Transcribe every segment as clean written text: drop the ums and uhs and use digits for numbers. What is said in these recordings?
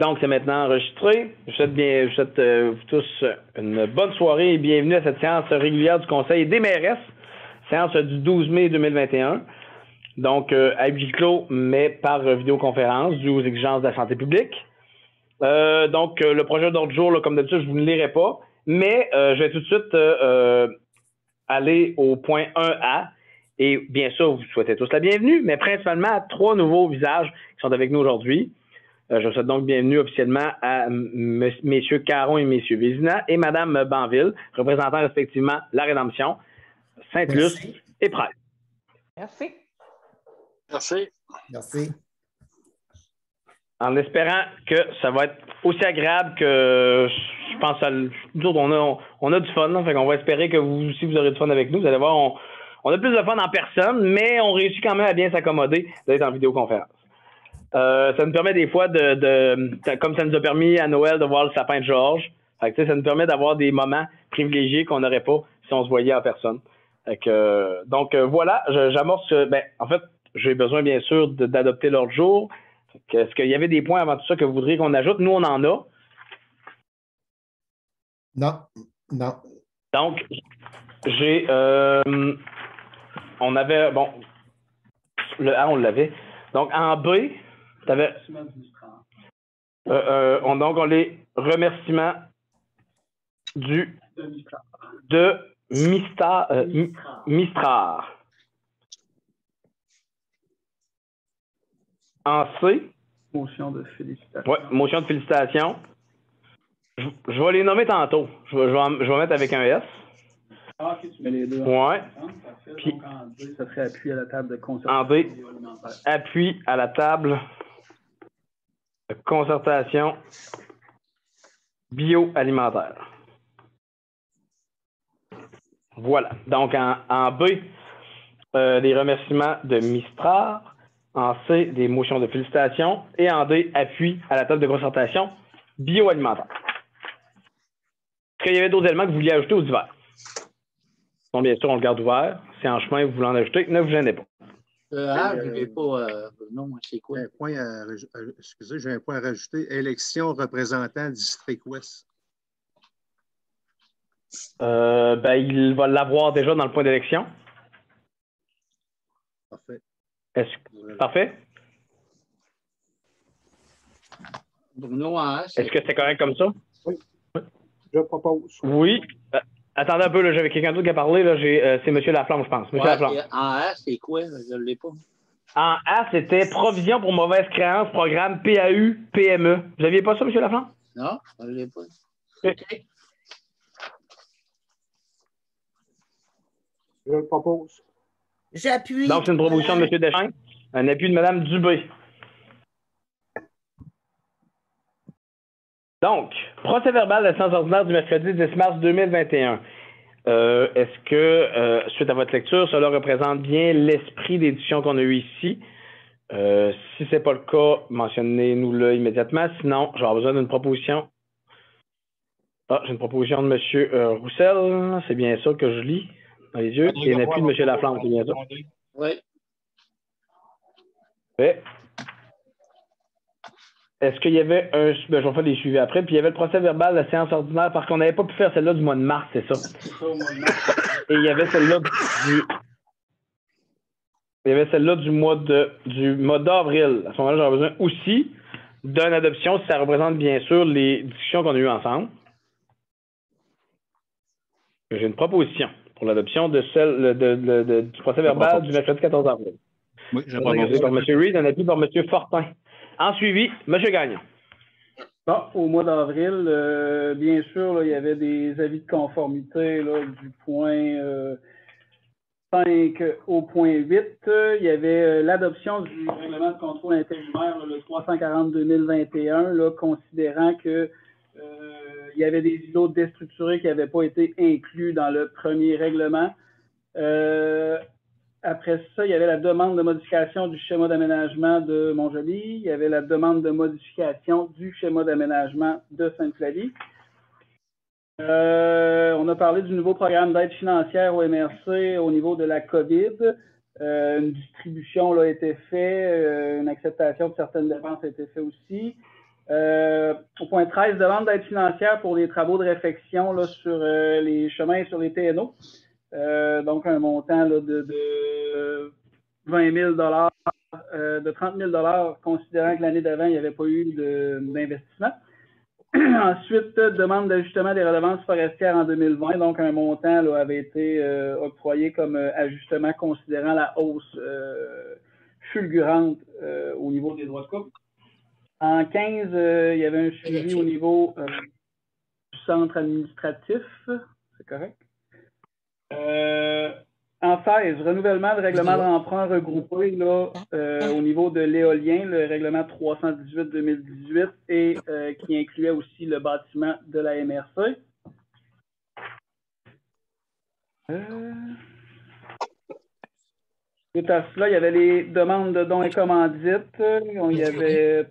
Donc, c'est maintenant enregistré. Je vous souhaite vous tous une bonne soirée et bienvenue à cette séance régulière du Conseil des mairesses, séance du 12 mai 2021. Donc, à huis clos, mais par vidéoconférence, dû aux exigences de la santé publique. Donc, le projet d'ordre du jour, là, comme d'habitude, je vous ne lirai pas, mais je vais tout de suite aller au point 1A. Et bien sûr, vous souhaitez tous la bienvenue, mais principalement à 3 nouveaux visages qui sont avec nous aujourd'hui. Je souhaite donc bienvenue officiellement à messieurs Caron et messieurs Vézina et madame Banville, représentant respectivement La Rédemption, Sainte-Luce et Prêtre. Merci. Merci. Merci. En espérant que ça va être aussi agréable que je pense à nous autres, on a du fun, là, fait qu'on va espérer que vous aussi vous aurez du fun avec nous. Vous allez voir, on a plus de fun en personne, mais on réussit quand même à bien s'accommoder d'être en vidéoconférence. Ça nous permet des fois comme ça nous a permis à Noël de voir le sapin de Georges. Fait que, ça nous permet d'avoir des moments privilégiés qu'on n'aurait pas si on se voyait en personne. Fait que, donc voilà, j'amorce. En fait, j'ai besoin bien sûr d'adopter l'ordre du jour. Est-ce qu'il y avait des points avant tout ça que vous voudriez qu'on ajoute? Nous, on en a. Non. Donc, on avait, bon, le A, on l'avait. Donc, en B, tu avais. Donc, on les remerciements de Mistrar. En C. Motion de félicitations. Oui, motion de félicitations. Je vais les nommer tantôt. Je vais mettre avec un S. Ah, ok, tu mets les deux. Oui. Puis, donc, en D, ça serait appui à la table de concertation. En D, appui à la table de concertation bioalimentaire. Voilà. Donc, en B, des remerciements de Mistrar. En C, des motions de félicitations. Et en D, appui à la table de concertation bioalimentaire. Est-ce qu'il y avait d'autres éléments que vous vouliez ajouter aux divers? Donc, bien sûr, on le garde ouvert. Si en chemin, vous voulez en ajouter, ne vous gênez pas. Je n'ai pas. Non, c'est quoi? Excusez, j'ai un point à rajouter. Élection représentant district ouest. Il va l'avoir déjà dans le point d'élection. Parfait. Parfait? Bruno en S. Est-ce que c'est correct comme ça? Oui. Je propose. Oui. Attendez un peu, là, j'avais quelqu'un d'autre qui a parlé. Là, c'est M. Laflamme, je pense. Monsieur Laflamme. En A, c'est quoi? Je ne l'ai pas. En A, c'était provision pour mauvaise créance, programme PAU, PME. Vous n'aviez pas ça, M. Laflamme? Non, je ne l'ai pas. OK. Je le propose. J'appuie. Donc, c'est une proposition de M. Deschamps, un appui de Mme Dubé. Donc, procès verbal de la séance ordinaire du mercredi 10 mars 2021. Est-ce que, suite à votre lecture, cela représente bien l'esprit des discussions qu'on a eues ici? Si ce n'est pas le cas, mentionnez-nous-le immédiatement. Sinon, je vais avoir besoin d'une proposition. J'ai une proposition de M. Roussel. C'est bien ça que je lis dans les yeux. Et un appui de M. Laflamme, c'est bien ça? Oui. Ouais. Est-ce qu'il y avait un. Je vais faire des suivis après. Puis il y avait le procès verbal de la séance ordinaire parce qu'on n'avait pas pu faire celle-là du mois de mars, c'est ça? C'est ça, au mois de mars. Et il y avait celle-là du mois d'avril. À ce moment-là, j'aurais besoin aussi d'une adoption si ça représente bien sûr les discussions qu'on a eues ensemble. J'ai une proposition pour l'adoption de celle du procès verbal du mercredi 14 avril. Oui, j'ai proposé par M. Reed, un appui par M. Fortin. En suivi, M. Gagnon. Bon, au mois d'avril, bien sûr, là, il y avait des avis de conformité là, du point 5 au point 8. Il y avait l'adoption du règlement de contrôle intérimaire, là, le 340-2021, là, considérant que il y avait des îlots déstructurés qui n'avaient pas été inclus dans le premier règlement. Après ça, il y avait la demande de modification du schéma d'aménagement de Montjoly. Il y avait la demande de modification du schéma d'aménagement de Sainte-Flavie. On a parlé du nouveau programme d'aide financière au MRC au niveau de la COVID. Une distribution là, a été faite, une acceptation de certaines dépenses a été faite aussi. Au point 13, demande d'aide financière pour les travaux de réfection là, sur les chemins et sur les TNO. Donc, un montant là, de 20 000 de 30 000 considérant que l'année d'avant, il n'y avait pas eu d'investissement. Ensuite, demande d'ajustement des redevances forestières en 2020. Donc, un montant là, avait été octroyé comme ajustement considérant la hausse fulgurante au niveau des droits de coupe. En 15, il y avait un suivi au niveau du centre administratif. C'est correct. En 16, renouvellement de règlement d'emprunt regroupé là, au niveau de l'éolien, le règlement 318-2018 et qui incluait aussi le bâtiment de la MRC. Suite à cela, il y avait les demandes de dons et commandites. Il y avait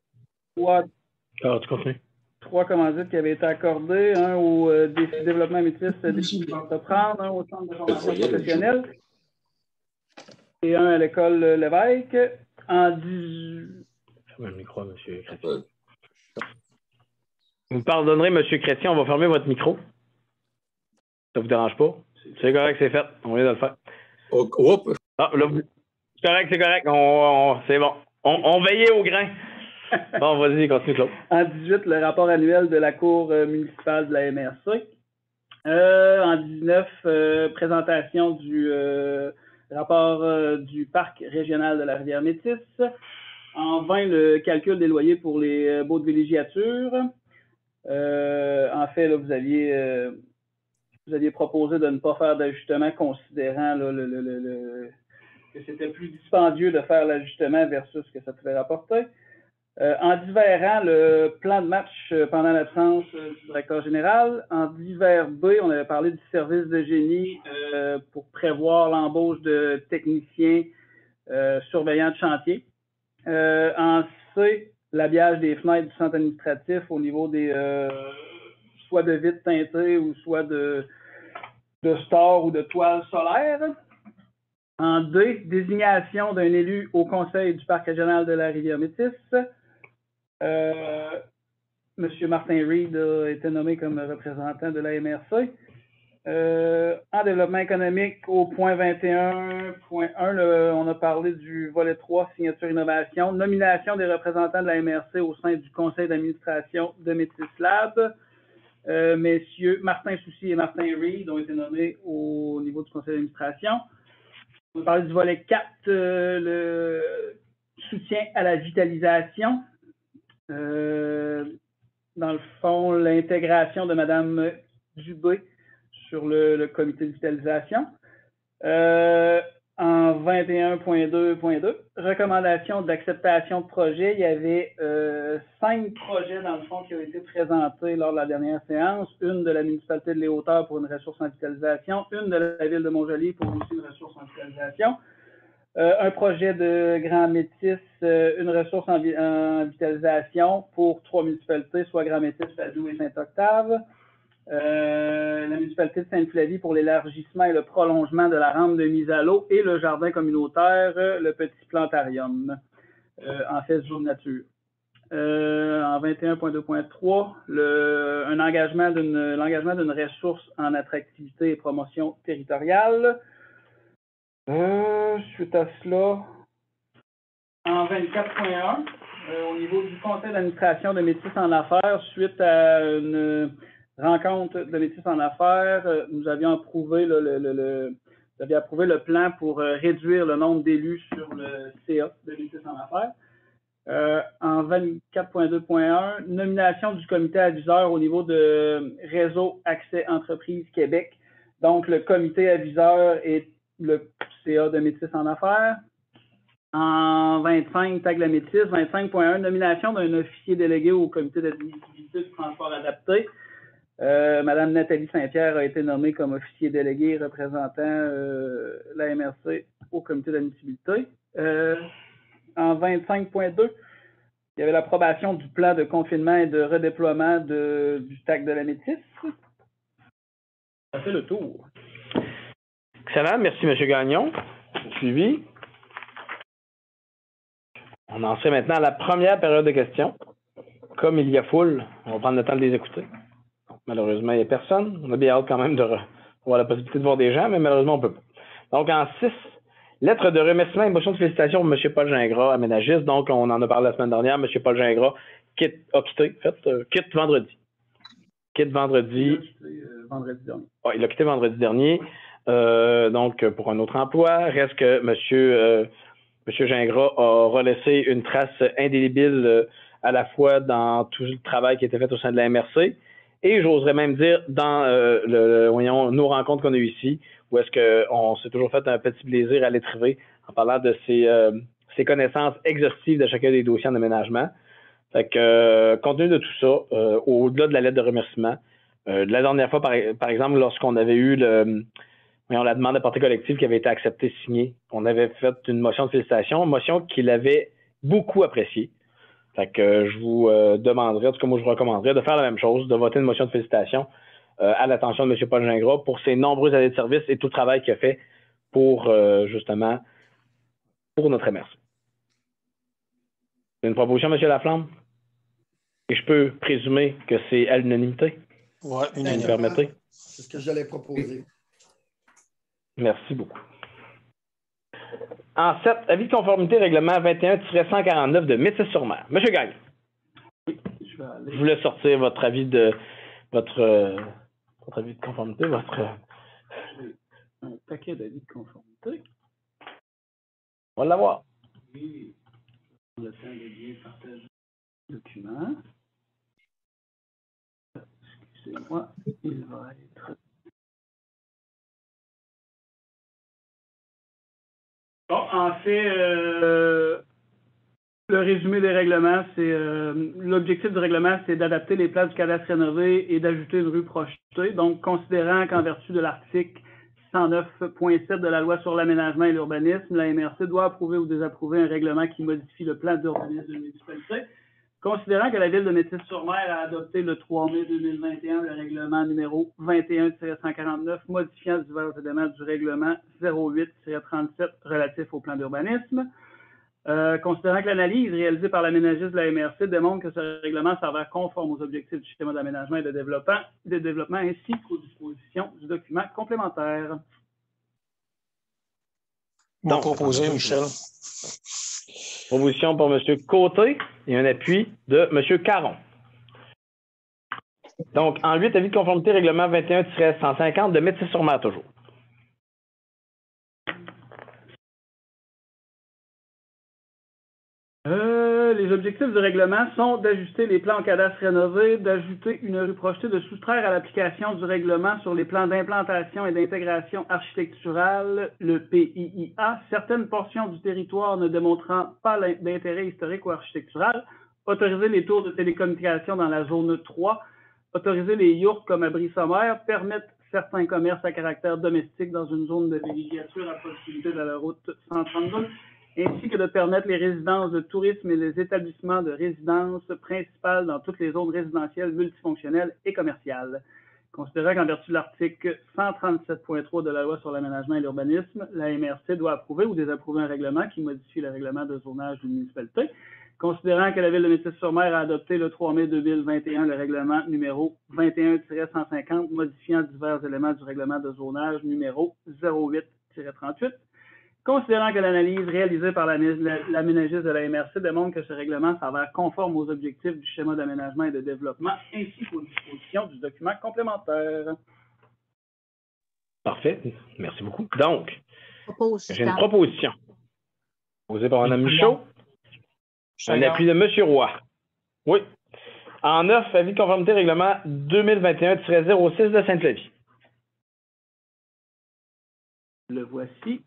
trois commandites qui avaient été accordées, un au développement métis d'entreprendre, un au centre de formation professionnelle et un à l'école Lévesque. En 18... Fermez le micro, M. Chrétien. Vous me pardonnerez, M. Chrétien, on va fermer votre micro. Ça vous dérange pas? C'est correct, c'est fait. On vient de le faire. Ah, là, c'est correct. C'est bon. On veillait au grain. Bon, vas-y, continue, Claude. En 18, le rapport annuel de la Cour municipale de la MRC. En 19, présentation du rapport du Parc régional de la Rivière-Métis. En 20, le calcul des loyers pour les baux de villégiature. En fait, là, vous aviez proposé de ne pas faire d'ajustement considérant là, que c'était plus dispendieux de faire l'ajustement versus ce que ça pouvait rapporter. En divers le plan de match pendant l'absence du directeur général. En divers B, on avait parlé du service de génie pour prévoir l'embauche de techniciens surveillants de chantier. En C, l'habillage des fenêtres du centre administratif au niveau des soit de vitres teintées ou soit de stores ou de toiles solaires. En D, désignation d'un élu au conseil du Parc régional de la Rivière-Métis. M. Martin Reed a été nommé comme représentant de la MRC. En développement économique, au point 21.1, on a parlé du volet 3, signature innovation, nomination des représentants de la MRC au sein du conseil d'administration de Métis Lab. Messieurs Martin Soucy et Martin Reed ont été nommés au niveau du conseil d'administration. On a parlé du volet 4, le soutien à la vitalisation. Dans le fond, l'intégration de Mme Dubé sur le comité de vitalisation. En 21.2.2, recommandation d'acceptation de projet. Il y avait 5 projets, dans le fond, qui ont été présentés lors de la dernière séance. Une de la municipalité de Les-Hauteurs pour une ressource en vitalisation. Une de la ville de Montjoly pour aussi une ressource en vitalisation. Un projet de Grand Métis, une ressource en vitalisation pour 3 municipalités, soit Grand Métis, Padoue et Saint-Octave. La municipalité de Sainte-Flavie pour l'élargissement et le prolongement de la rampe de mise à l'eau et le jardin communautaire, le petit plantarium, en fait, zone nature. En 21.2.3, l'engagement d'une ressource en attractivité et promotion territoriale. Suite à cela, en 24.1, au niveau du conseil d'administration de Métis en affaires, suite à une rencontre de Métis en affaires, nous avions approuvé le plan pour réduire le nombre d'élus sur le CA de Métis en affaires. En 24.2.1, nomination du comité aviseur au niveau de Réseau Accès Entreprises Québec. Donc, le comité aviseur est le CA de Métis en affaires. En 25, tag la Métis. 25.1, nomination d'un officier délégué au comité d'admissibilité du transport adapté. Madame Nathalie Saint-Pierre a été nommée comme officier délégué représentant la MRC au comité d'admissibilité. En 25.2, il y avait l'approbation du plan de confinement et de redéploiement du TAC de la Métis. Ça fait le tour. Excellent, merci M. Gagnon. Suivi. On en serait maintenant à la première période de questions. comme il y a foule, on va prendre le temps de les écouter. Donc, malheureusement, il n'y a personne. On a bien hâte quand même d'avoir la possibilité de voir des gens, mais malheureusement, on ne peut pas. Donc, en 6, lettre de remerciement et motion de félicitations pour M. Paul Gingras, aménagiste. Donc, on en a parlé la semaine dernière. M. Paul Gingras quitte vendredi. Quitte vendredi. Vendredi dernier. Oh, il a quitté vendredi dernier. Donc, pour un autre emploi. Reste que M. Gingras aura laissé une trace indélébile à la fois dans tout le travail qui a été fait au sein de la MRC et j'oserais même dire dans nos rencontres qu'on a eues ici, où est-ce qu'on s'est toujours fait un petit plaisir à l'étriver en parlant de ses connaissances exhaustives de chacun des dossiers en aménagement. Fait que, compte tenu de tout ça, au-delà de la lettre de remerciement, la dernière fois, par exemple, lorsqu'on avait eu la demande de portée collective qui avait été acceptée, signée. On avait fait une motion de félicitations, une motion qu'il avait beaucoup appréciée. Fait que je vous demanderais, en tout cas moi je vous recommanderais de faire la même chose, de voter une motion de félicitations à l'attention de M. Paul Gingras pour ses nombreuses années de service et tout le travail qu'il a fait pour, justement, pour notre MRC. C'est une proposition, M. Laflamme? Et je peux présumer que c'est à l'unanimité? Oui, unanimité. Vous me permettez? C'est ce que j'allais proposer. Merci beaucoup. En 7, avis de conformité règlement 21-149 de Métis-sur-Mer. Monsieur Gagne. Oui, je vais aller. Je voulais sortir votre avis de avis de conformité, J'ai un paquet d'avis de conformité. On va l'avoir. Et le temps de bien partager le document. Excusez-moi, il va être. Bon, en fait, le résumé des règlements, c'est l'objectif du règlement, c'est d'adapter les plans du cadastre rénové et d'ajouter une rue projetée. Donc, considérant qu'en vertu de l'article 109.7 de la loi sur l'aménagement et l'urbanisme, la MRC doit approuver ou désapprouver un règlement qui modifie le plan d'urbanisme de la municipalité. Considérant que la Ville de Métis-sur-Mer a adopté le 3 mai 2021 le règlement numéro 21-149 modifiant divers éléments du règlement 08-37 relatif au plan d'urbanisme. Considérant que l'analyse réalisée par l'aménagiste de la MRC démontre que ce règlement s'avère conforme aux objectifs du schéma d'aménagement et de développement ainsi qu'aux dispositions du document complémentaire. Bon proposé, Michel. Proposition pour M. Côté et un appui de M. Caron. Donc, en 8, avis de conformité règlement 21-150 de Métis-sur-Mer toujours. Les objectifs du règlement sont d'ajuster les plans en cadastre rénové, d'ajouter une rue projetée, de soustraire à l'application du règlement sur les plans d'implantation et d'intégration architecturale, le PIIA, certaines portions du territoire ne démontrant pas d'intérêt historique ou architectural, autoriser les tours de télécommunications dans la zone 3, autoriser les yourtes comme abri sommaire, permettre certains commerces à caractère domestique dans une zone de villégiature à proximité de la route 132, ainsi que de permettre les résidences de tourisme et les établissements de résidence principales dans toutes les zones résidentielles, multifonctionnelles et commerciales. Considérant qu'en vertu de l'article 137.3 de la loi sur l'aménagement et l'urbanisme, la MRC doit approuver ou désapprouver un règlement qui modifie le règlement de zonage d'une municipalité. Considérant que la Ville de Métis-sur-Mer a adopté le 3 mai 2021 le règlement numéro 21-150 modifiant divers éléments du règlement de zonage numéro 08-38, considérant que l'analyse réalisée par l'aménagiste de la MRC démontre que ce règlement s'avère conforme aux objectifs du schéma d'aménagement et de développement ainsi qu'aux dispositions du document complémentaire. Parfait. Merci beaucoup. Donc, j'ai une Proposition. proposition posée par Mme Michaud. Un appui de M. Roy. Oui. En 9, avis de conformité règlement 2021-06 de Sainte-Lévy. Le voici.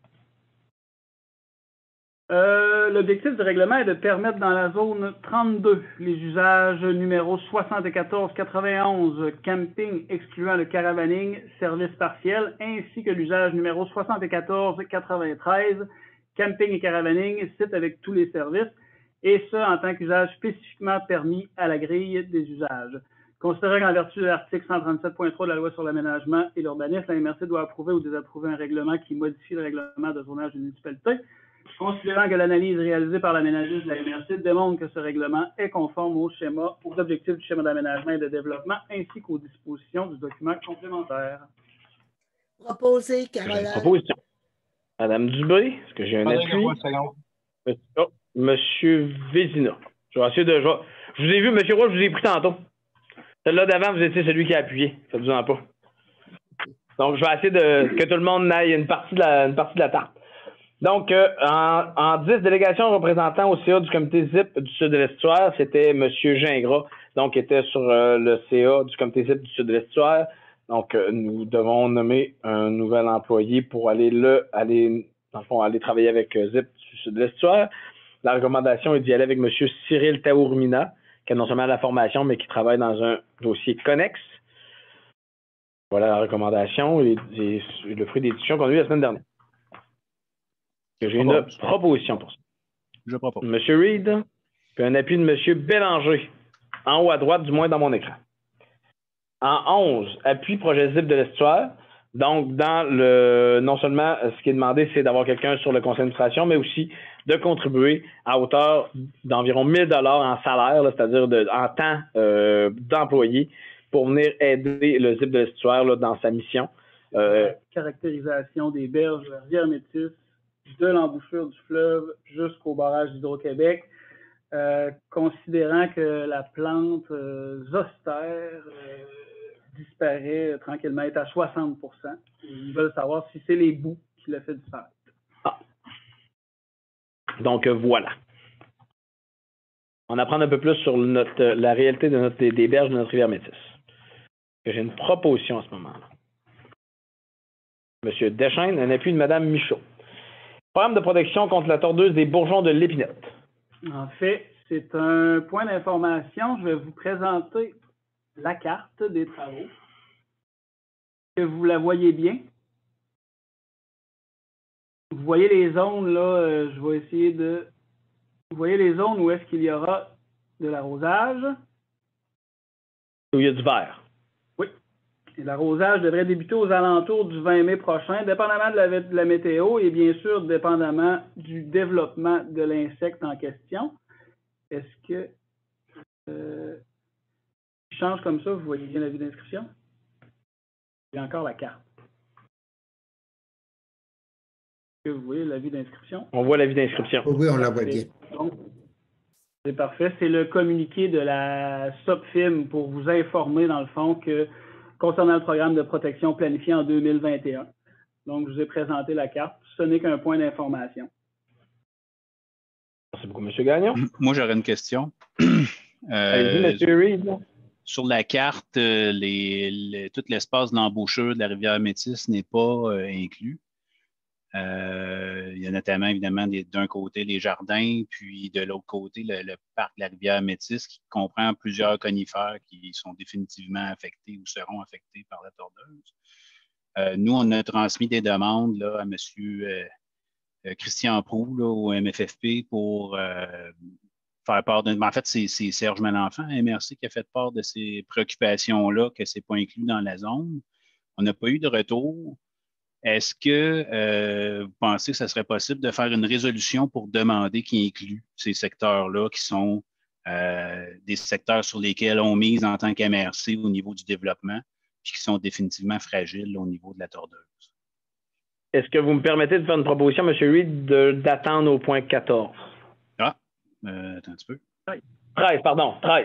L'objectif du règlement est de permettre dans la zone 32 les usages numéro 74-91, camping excluant le caravaning, service partiel, ainsi que l'usage numéro 74-93, camping et caravaning, site avec tous les services, et ce, en tant qu'usage spécifiquement permis à la grille des usages. Considérant qu'en vertu de l'article 137.3 de la loi sur l'aménagement et l'urbanisme, la MRC doit approuver ou désapprouver un règlement qui modifie le règlement de zonage d'une municipalité. Considérant que l'analyse réalisée par l'aménagiste de la MRC démontre que ce règlement est conforme aux objectifs du schéma d'aménagement et de développement ainsi qu'aux dispositions du document complémentaire. Proposé, J'ai une Caroline. proposition. Madame Dubé, est-ce que j'ai un appui? Monsieur Vézina. Je vais essayer de. Je vous ai vu, Monsieur Roy, je vous ai pris tantôt. Celle-là d'avant, vous étiez celui qui a appuyé. Faites-vous-en pas. Donc, je vais essayer que tout le monde aille une partie de la tarte. Donc, en 10 délégations représentant au CA du comité ZIP du Sud de l'Estuaire, c'était M. Gingras, donc, qui était sur le CA du comité ZIP du Sud de l'Estuaire. Donc, nous devons nommer un nouvel employé pour aller travailler avec ZIP du Sud de l'Estuaire. La recommandation est d'y aller avec M. Cyril Taourmina, qui a non seulement la formation, mais qui travaille dans un dossier connexe. Voilà la recommandation et le fruit des discussions qu'on a eues la semaine dernière. J'ai une proposition pour ça. Je propose. M. Reed, puis un appui de M. Bélanger, en haut à droite, du moins dans mon écran. En 11, appui projet ZIP de l'Estuaire. Donc, non seulement ce qui est demandé, c'est d'avoir quelqu'un sur le conseil d'administration, mais aussi de contribuer à hauteur d'environ 1 000 en salaire, c'est-à-dire en temps d'employé, pour venir aider le ZIP de l'Estuaire dans sa mission. Caractérisation des berges de la rivière Métis, de l'embouchure du fleuve jusqu'au barrage d'Hydro-Québec, considérant que la plante zostère disparaît tranquillement, est à 60 %. Ils veulent savoir si c'est les bouts qui le fait disparaître. Ah. Donc, voilà. On apprend un peu plus sur la réalité des berges de notre rivière Métis. J'ai une proposition à ce moment-là. Monsieur Deschênes, un appui de Mme Michaud. Programme de protection contre la tordeuse des bourgeons de l'épinote. En fait, c'est un point d'information. Je vais vous présenter la carte des travaux. Que vous la voyez bien. Vous voyez les zones, là, je vais essayer de... Vous voyez les zones où est-ce qu'il y aura de l'arrosage? Où il y a du vert. Oui. Et l'arrosage devrait débuter aux alentours du 20 mai prochain, dépendamment de la météo et bien sûr dépendamment du développement de l'insecte en question. Est-ce que je change comme ça, vous voyez bien la vue d'inscription? Il y a encore la carte. Est-ce que vous voyez la vue d'inscription? On voit la vue d'inscription. Oui, on la voit bien. Donc, c'est parfait. C'est le communiqué de la SOPFIM pour vous informer, dans le fond, que concernant le programme de protection planifié en 2021. Donc, je vous ai présenté la carte. Ce n'est qu'un point d'information. Merci beaucoup, M. Gagnon. Moi, j'aurais une question. Allez-y, M. Reed. Sur la carte, tout l'espace de l'embouchure de la rivière Métis n'est pas inclus. Il y a notamment, évidemment, d'un côté les jardins, puis de l'autre côté, le parc de la rivière Métis, qui comprend plusieurs conifères qui sont définitivement affectés ou seront affectés par la tordeuse. Nous, on a transmis des demandes là, à M. Christian Proulx au MFFP pour faire part d'un... En fait, c'est Serge Malenfant, MRC, qui a fait part de ces préoccupations-là, que ce n'est pas inclus dans la zone. On n'a pas eu de retour. Est-ce que vous pensez que ce serait possible de faire une résolution pour demander qu'il inclue ces secteurs-là qui sont des secteurs sur lesquels on mise en tant qu'MRC au niveau du développement puis qui sont définitivement fragiles au niveau de la tordeuse? Est-ce que vous me permettez de faire une proposition, M. Reed, d'attendre au point 14? Ah, attends un petit peu. 13, pardon, 13.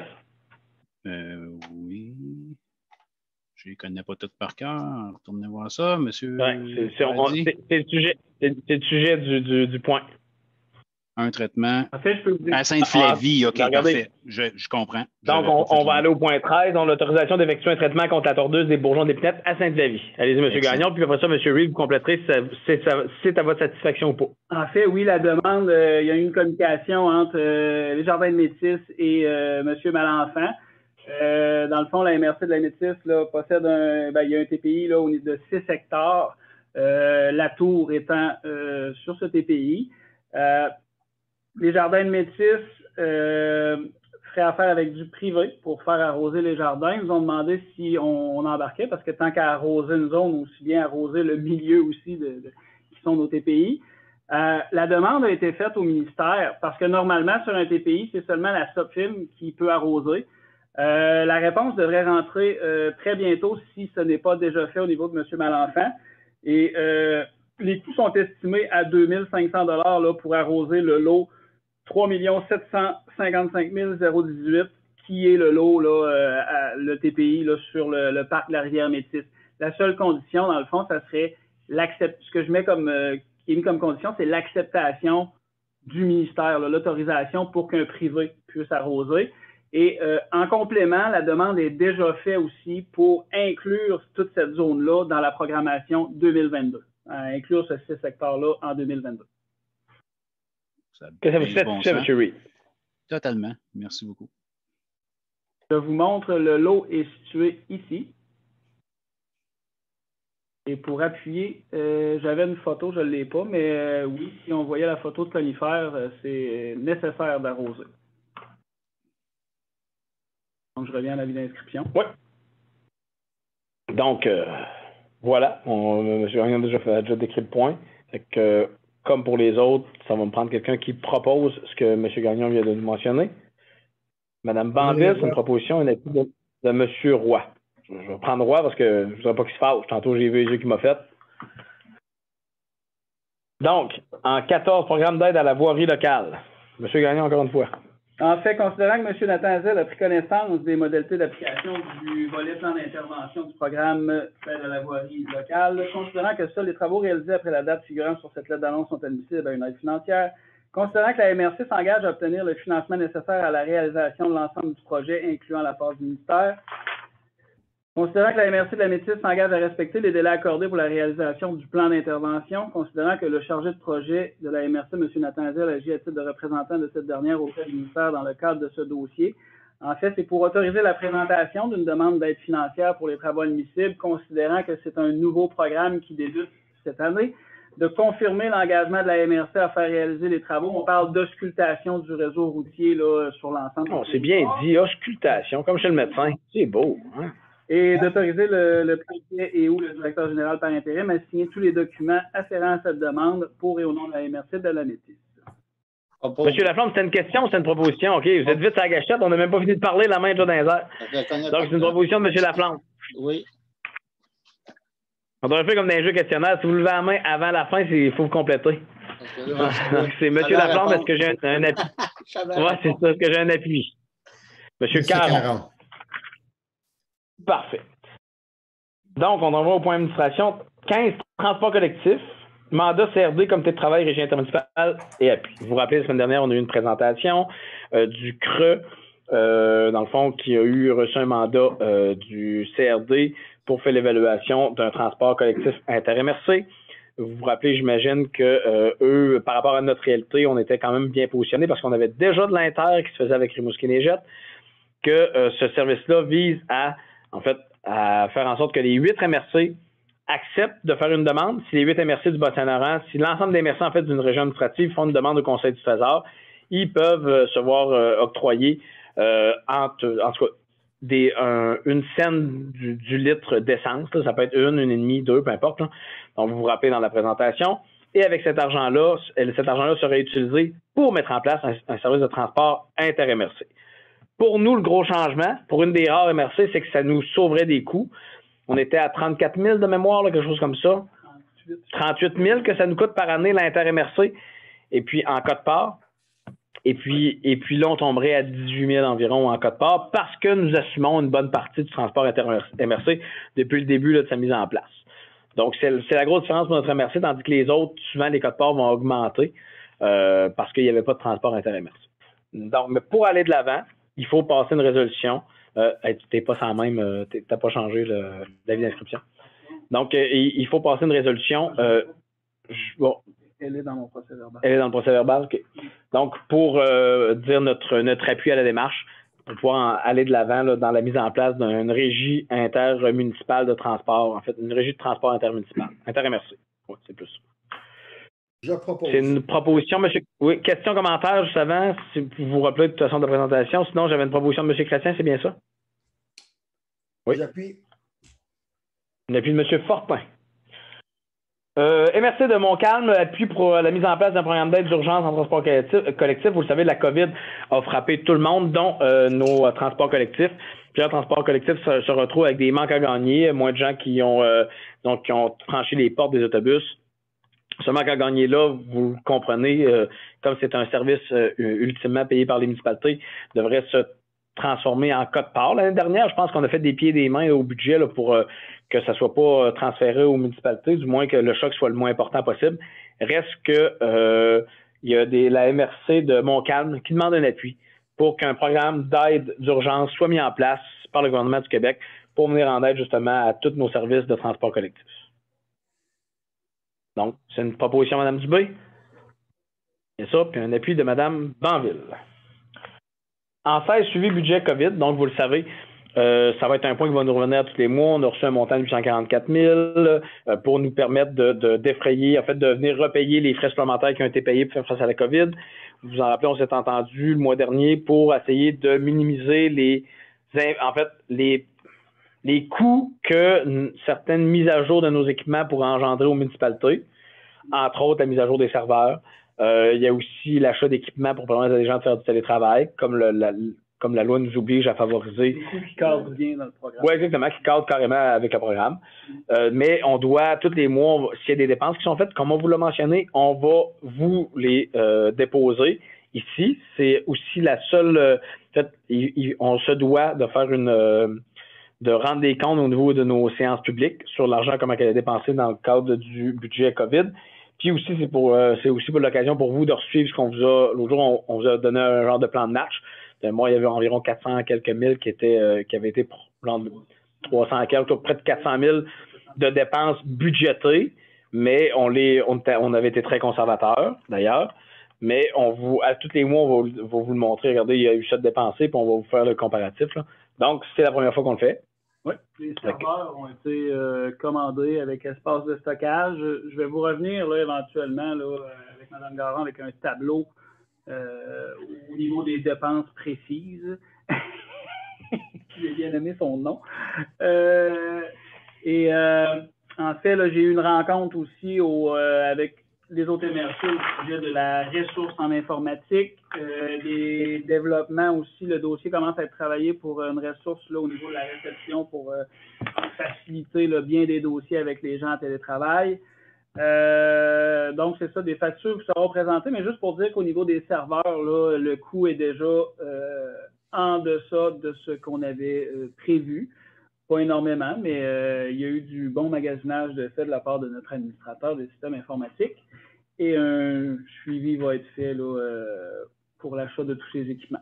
Oui. Je ne les connais pas toutes par cœur. Retournez voir ça, monsieur. Ouais, c'est le sujet du point. Un traitement En fait, je peux vous dire... à Sainte-Flavie. OK, regardez. parfait. Je comprends. Donc, on va aller au point 13. On a l'autorisation d'effectuer un traitement contre la tordeuse des bourgeons d'épinette à Sainte-Flavie. Allez-y, M. Gagnon. Puis après ça, M. Reed, vous compléterez si c'est à votre satisfaction ou pas. En fait, oui, la demande, il y a eu une communication entre les Jardins de Métis et M. Malenfant. Dans le fond, la MRC de la Métis là, possède il y a un TPI là, de 6 hectares, la tour étant sur ce TPI. Les Jardins de Métis feraient affaire avec du privé pour faire arroser les jardins. Ils nous ont demandé si on embarquait, parce que tant qu'à arroser une zone, aussi bien arroser le milieu aussi qui sont nos TPI. La demande a été faite au ministère parce que normalement, sur un TPI, c'est seulement la SOPFIM qui peut arroser. La réponse devrait rentrer très bientôt si ce n'est pas déjà fait au niveau de M. Malenfant. Et les coûts sont estimés à 2 500 $ pour arroser le lot 3 755 018 qui est le lot, là, le TPI là, sur le parc de la Rivière-Métis. La seule condition, dans le fond, ça serait ce que je mets comme qui est mis comme condition, c'est l'acceptation du ministère, l'autorisation pour qu'un privé puisse arroser. Et en complément, la demande est déjà faite aussi pour inclure toute cette zone-là dans la programmation 2022, inclure ce 6 hectares-là en 2022. Que ça vous satisfait, M. Reed? Totalement. Merci beaucoup. Je vous montre, le lot est situé ici. Et pour appuyer, j'avais une photo, je ne l'ai pas, mais oui, si on voyait la photo de conifère, c'est nécessaire d'arroser. Donc, je reviens à l'avis d'inscription. Oui. Donc, voilà. M. Gagnon a déjà décrit le point. Fait que, comme pour les autres, ça va me prendre quelqu'un qui propose ce que M. Gagnon vient de nous mentionner. Mme Banville, c'est une proposition, une appui de M. Roy. Je vais prendre Roy parce que je ne voudrais pas qu'il se fâche. Tantôt, j'ai vu les yeux qu'il m'a fait. Donc, en 14, programme d'aide à la voirie locale. M. Gagnon, encore une fois. En fait, considérant que M. Nathan Azel a pris connaissance des modalités d'application du volet plan d'intervention du programme d'aide à la voirie locale, considérant que seuls les travaux réalisés après la date figurant sur cette lettre d'annonce sont admissibles à une aide financière, considérant que la MRC s'engage à obtenir le financement nécessaire à la réalisation de l'ensemble du projet, incluant la part du ministère, considérant que la MRC de la Métis s'engage à respecter les délais accordés pour la réalisation du plan d'intervention, considérant que le chargé de projet de la MRC, M. Nathan Azel, agit à titre de représentant de cette dernière auprès du ministère dans le cadre de ce dossier. En fait, c'est pour autoriser la présentation d'une demande d'aide financière pour les travaux admissibles, considérant que c'est un nouveau programme qui débute cette année, de confirmer l'engagement de la MRC à faire réaliser les travaux. On parle d'auscultation du réseau routier là, sur l'ensemble. Oh, c'est bien dit, auscultation, comme chez le médecin. C'est beau, hein? Et d'autoriser le préfet et ou le directeur général par intérim à signer tous les documents afférents à cette demande pour et au nom de la MRC de la Métis. Monsieur Laflamme, c'était une question ou c'est une proposition? OK, vous êtes vite à la gâchette, on n'a même pas fini de parler, la main est déjà dans les airs. Donc, c'est une proposition de M. Laflamme. Oui. On devrait faire comme dans les jeux questionnaires. Si vous levez la main avant la fin, il faut vous compléter. Donc, c'est M. Laflamme, est-ce que j'ai un appui? Oui, c'est ça, est-ce que j'ai un appui? M. Caron. Parfait. Donc, on en va au point administration. 15, transport collectif. Mandat CRD, comité de travail, régie intermunicipale et appui. Vous vous rappelez, la semaine dernière, on a eu une présentation du CRE, dans le fond, qui a reçu un mandat du CRD pour faire l'évaluation d'un transport collectif inter-MRC. Vous vous rappelez, j'imagine que eux, par rapport à notre réalité, on était quand même bien positionnés parce qu'on avait déjà de l'inter qui se faisait avec Rimouski-Neigette, que ce service-là vise à faire en sorte que les 8 MRC acceptent de faire une demande. Si les 8 MRC du Bas-Saint-Laurent, si l'ensemble des MRC en fait d'une région administrative font une demande au Conseil du Trésor, ils peuvent se voir octroyer en tout cas une scène du litre d'essence. Ça peut être 1, 1,5, 2, peu importe. Là. Donc, vous vous rappelez dans la présentation. Et avec cet argent-là serait utilisé pour mettre en place un service de transport inter-MRC. Pour nous, le gros changement, pour une des rares MRC, c'est que ça nous sauverait des coûts. On était à 34 000 de mémoire, là, quelque chose comme ça. 38 000 que ça nous coûte par année, l'inter-MRC. Et puis, en quote-part. Et puis là, on tomberait à 18 000 environ en quote-part parce que nous assumons une bonne partie du transport inter-MRC depuis le début là, de sa mise en place. Donc, c'est la grosse différence pour notre MRC, tandis que les autres, souvent, les quote-parts vont augmenter parce qu'il n'y avait pas de transport inter-MRC. Donc, mais pour aller de l'avant, il faut passer une résolution. T'es pas sans même, t'as pas changé l'avis d'inscription. Donc, il faut passer une résolution. Bon. Elle est dans mon procès verbal. Elle est dans le procès verbal, OK. Donc, pour dire notre appui à la démarche, pour pouvoir aller de l'avant dans la mise en place d'une régie intermunicipale de transport, en fait, une régie de transport intermunicipal. Inter-MRC. Oui, c'est plus ça. Je propose. C'est une proposition, monsieur. Oui, question, commentaire, juste avant, si vous vous rappelez de toute façon de présentation. Sinon, j'avais une proposition de M. Chrétien, c'est bien ça? Oui. J'appuie. Un appui de M. Fortin. MRC de Montcalm appuie pour la mise en place d'un programme d'aide d'urgence en transport collectif. Vous le savez, la COVID a frappé tout le monde, dont nos transports collectifs. Plusieurs transports collectifs se retrouvent avec des manques à gagner, moins de gens qui ont franchi les portes des autobus. Ce manque à gagner-là, vous le comprenez, comme c'est un service ultimement payé par les municipalités, devrait se transformer en quote-part. L'année dernière, je pense qu'on a fait des pieds et des mains au budget là, pour que ça soit pas transféré aux municipalités, du moins que le choc soit le moins important possible. Reste que il y a la MRC de Montcalm qui demande un appui pour qu'un programme d'aide d'urgence soit mis en place par le gouvernement du Québec pour venir en aide justement à tous nos services de transport collectif. Donc, c'est une proposition, Mme Dubé. C'est ça, puis un appui de Mme Banville. En 16, suivi budget COVID, donc vous le savez, ça va être un point qui va nous revenir tous les mois. On a reçu un montant de 844 000 pour nous permettre de défrayer, en fait, de venir repayer les frais supplémentaires qui ont été payés pour faire face à la COVID. Vous vous en rappelez, on s'est entendu le mois dernier pour essayer de minimiser les coûts que certaines mises à jour de nos équipements pourraient engendrer aux municipalités, entre autres la mise à jour des serveurs. Il y a aussi l'achat d'équipements pour permettre à des gens de faire du télétravail, comme la loi nous oblige à favoriser. Des coûts qui cadrent bien dans le programme. Oui, exactement, qui cadrent carrément avec le programme. Mais on doit, tous les mois, s'il y a des dépenses qui sont faites, comme on vous l'a mentionné, on va vous les déposer ici. C'est aussi la seule... on se doit de faire de rendre des comptes au niveau de nos séances publiques sur l'argent comment elle est dépensé dans le cadre du budget COVID. Puis aussi, c'est aussi pour l'occasion pour vous de suivre ce qu'on vous a... L'autre jour, on vous a donné un genre de plan de match. Moi, il y avait environ 400 quelques mille qui avaient été 300 quelques, près de 400 000 de dépenses budgétées, mais on avait été très conservateurs, d'ailleurs. Mais à tous les mois, on va vous le montrer. Regardez, il y a eu ça de dépensé, puis on va vous faire le comparatif, là. Donc, c'est la première fois qu'on le fait. Oui, les serveurs ont été commandés avec espace de stockage. Je vais vous revenir là, éventuellement là, avec Mme Garon avec un tableau au niveau des dépenses précises. J'ai bien aimé son nom. En fait, là, j'ai eu une rencontre aussi avec les autres MRC au sujet de la ressource en informatique, des développements aussi. Le dossier commence à être travaillé pour une ressource là, au niveau de la réception pour faciliter là, bien des dossiers avec les gens en télétravail. Donc, c'est ça, des factures qui seront présentées, mais juste pour dire qu'au niveau des serveurs, là, le coût est déjà en deçà de ce qu'on avait prévu. Pas énormément, mais il y a eu du bon magasinage de fait de la part de notre administrateur des systèmes informatiques et un suivi va être fait là, pour l'achat de tous ces équipements.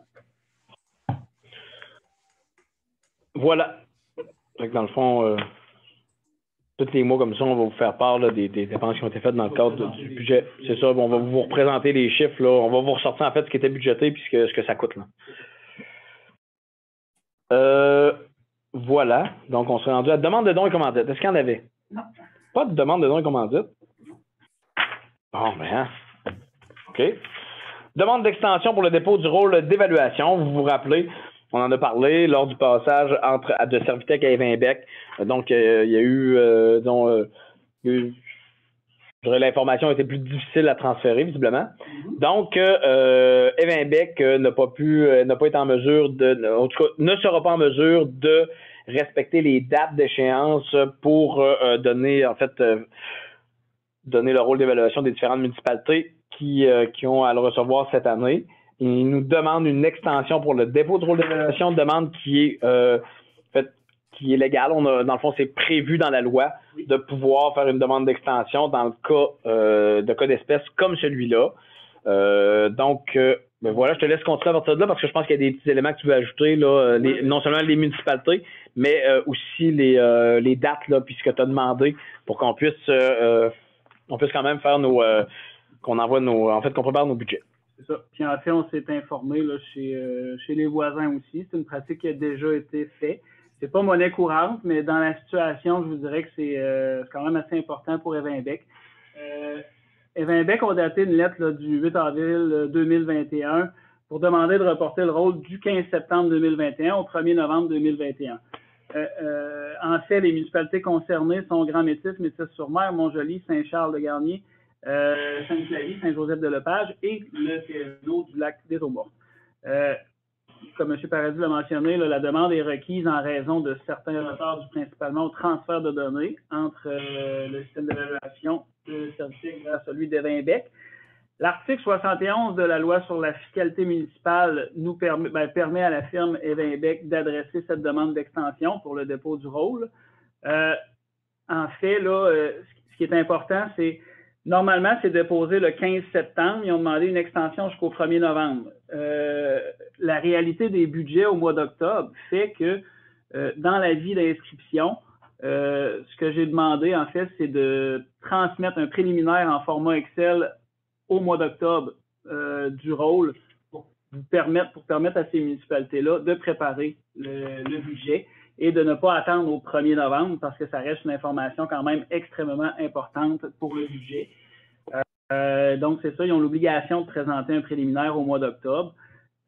Voilà. Donc, dans le fond, tous les mois comme ça, on va vous faire part là, des dépenses qui ont été faites dans le cadre du budget. C'est ça, on va vous représenter les chiffres. Là. On va vous ressortir en fait ce qui était budgété et ce que ça coûte. Là. Voilà. Donc, on s'est rendu à demande de dons et commandites. Est-ce qu'il y en avait? Non. Pas de demande de dons et commandites? Bon, ben, OK. Demande d'extension pour le dépôt du rôle d'évaluation. Vous vous rappelez, on en a parlé lors du passage de Servitec à Évinbec. Donc, il y a eu, l'information était plus difficile à transférer, visiblement. Donc, Évinbec n'a pas été en mesure en tout cas, ne sera pas en mesure de respecter les dates d'échéance pour donner le rôle d'évaluation des différentes municipalités qui ont à le recevoir cette année. Ils nous demandent une extension pour le dépôt de rôle d'évaluation, demande qui est légale. Dans le fond, c'est prévu dans la loi de pouvoir faire une demande d'extension dans le cas d'espèce comme celui-là. Ben voilà, je te laisse continuer à partir de là parce que je pense qu'il y a des petits éléments que tu veux ajouter, là, non seulement les municipalités, mais aussi les dates, là, puisque tu as demandé pour qu'on puisse quand même faire qu'on prépare nos budgets. C'est ça. Puis en fait, on s'est informé là, chez les voisins aussi. C'est une pratique qui a déjà été faite. C'est pas monnaie courante, mais dans la situation, je vous dirais que c'est quand même assez important pour Évinbec. Évinbec a daté une lettre là, du 8 avril 2021 pour demander de reporter le rôle du 15 septembre 2021 au 1er novembre 2021. En fait, les municipalités concernées sont Grand-Métis, Métis-sur-Mer, Montjoly, Saint-Charles-de-Garnier, Sainte-Flavie, Saint-Joseph-de-Lepage et le CNO du lac des Eaux-Mortes. Comme M. Paradis l'a mentionné, là, la demande est requise en raison de certains retards dus principalement au transfert de données entre le système d'évaluation de service vers celui d'Evin-Bec. L'article 71 de la loi sur la fiscalité municipale permet à la firme Evin-Bec d'adresser cette demande d'extension pour le dépôt du rôle. En fait, là, ce qui est important, c'est normalement, c'est déposé le 15 septembre. Ils ont demandé une extension jusqu'au 1er novembre. La réalité des budgets au mois d'octobre fait que dans l'avis d'inscription, ce que j'ai demandé, en fait, c'est de transmettre un préliminaire en format Excel au mois d'octobre du rôle pour permettre à ces municipalités-là de préparer le budget et de ne pas attendre au 1er novembre parce que ça reste une information quand même extrêmement importante pour le budget. Donc, c'est ça, ils ont l'obligation de présenter un préliminaire au mois d'octobre.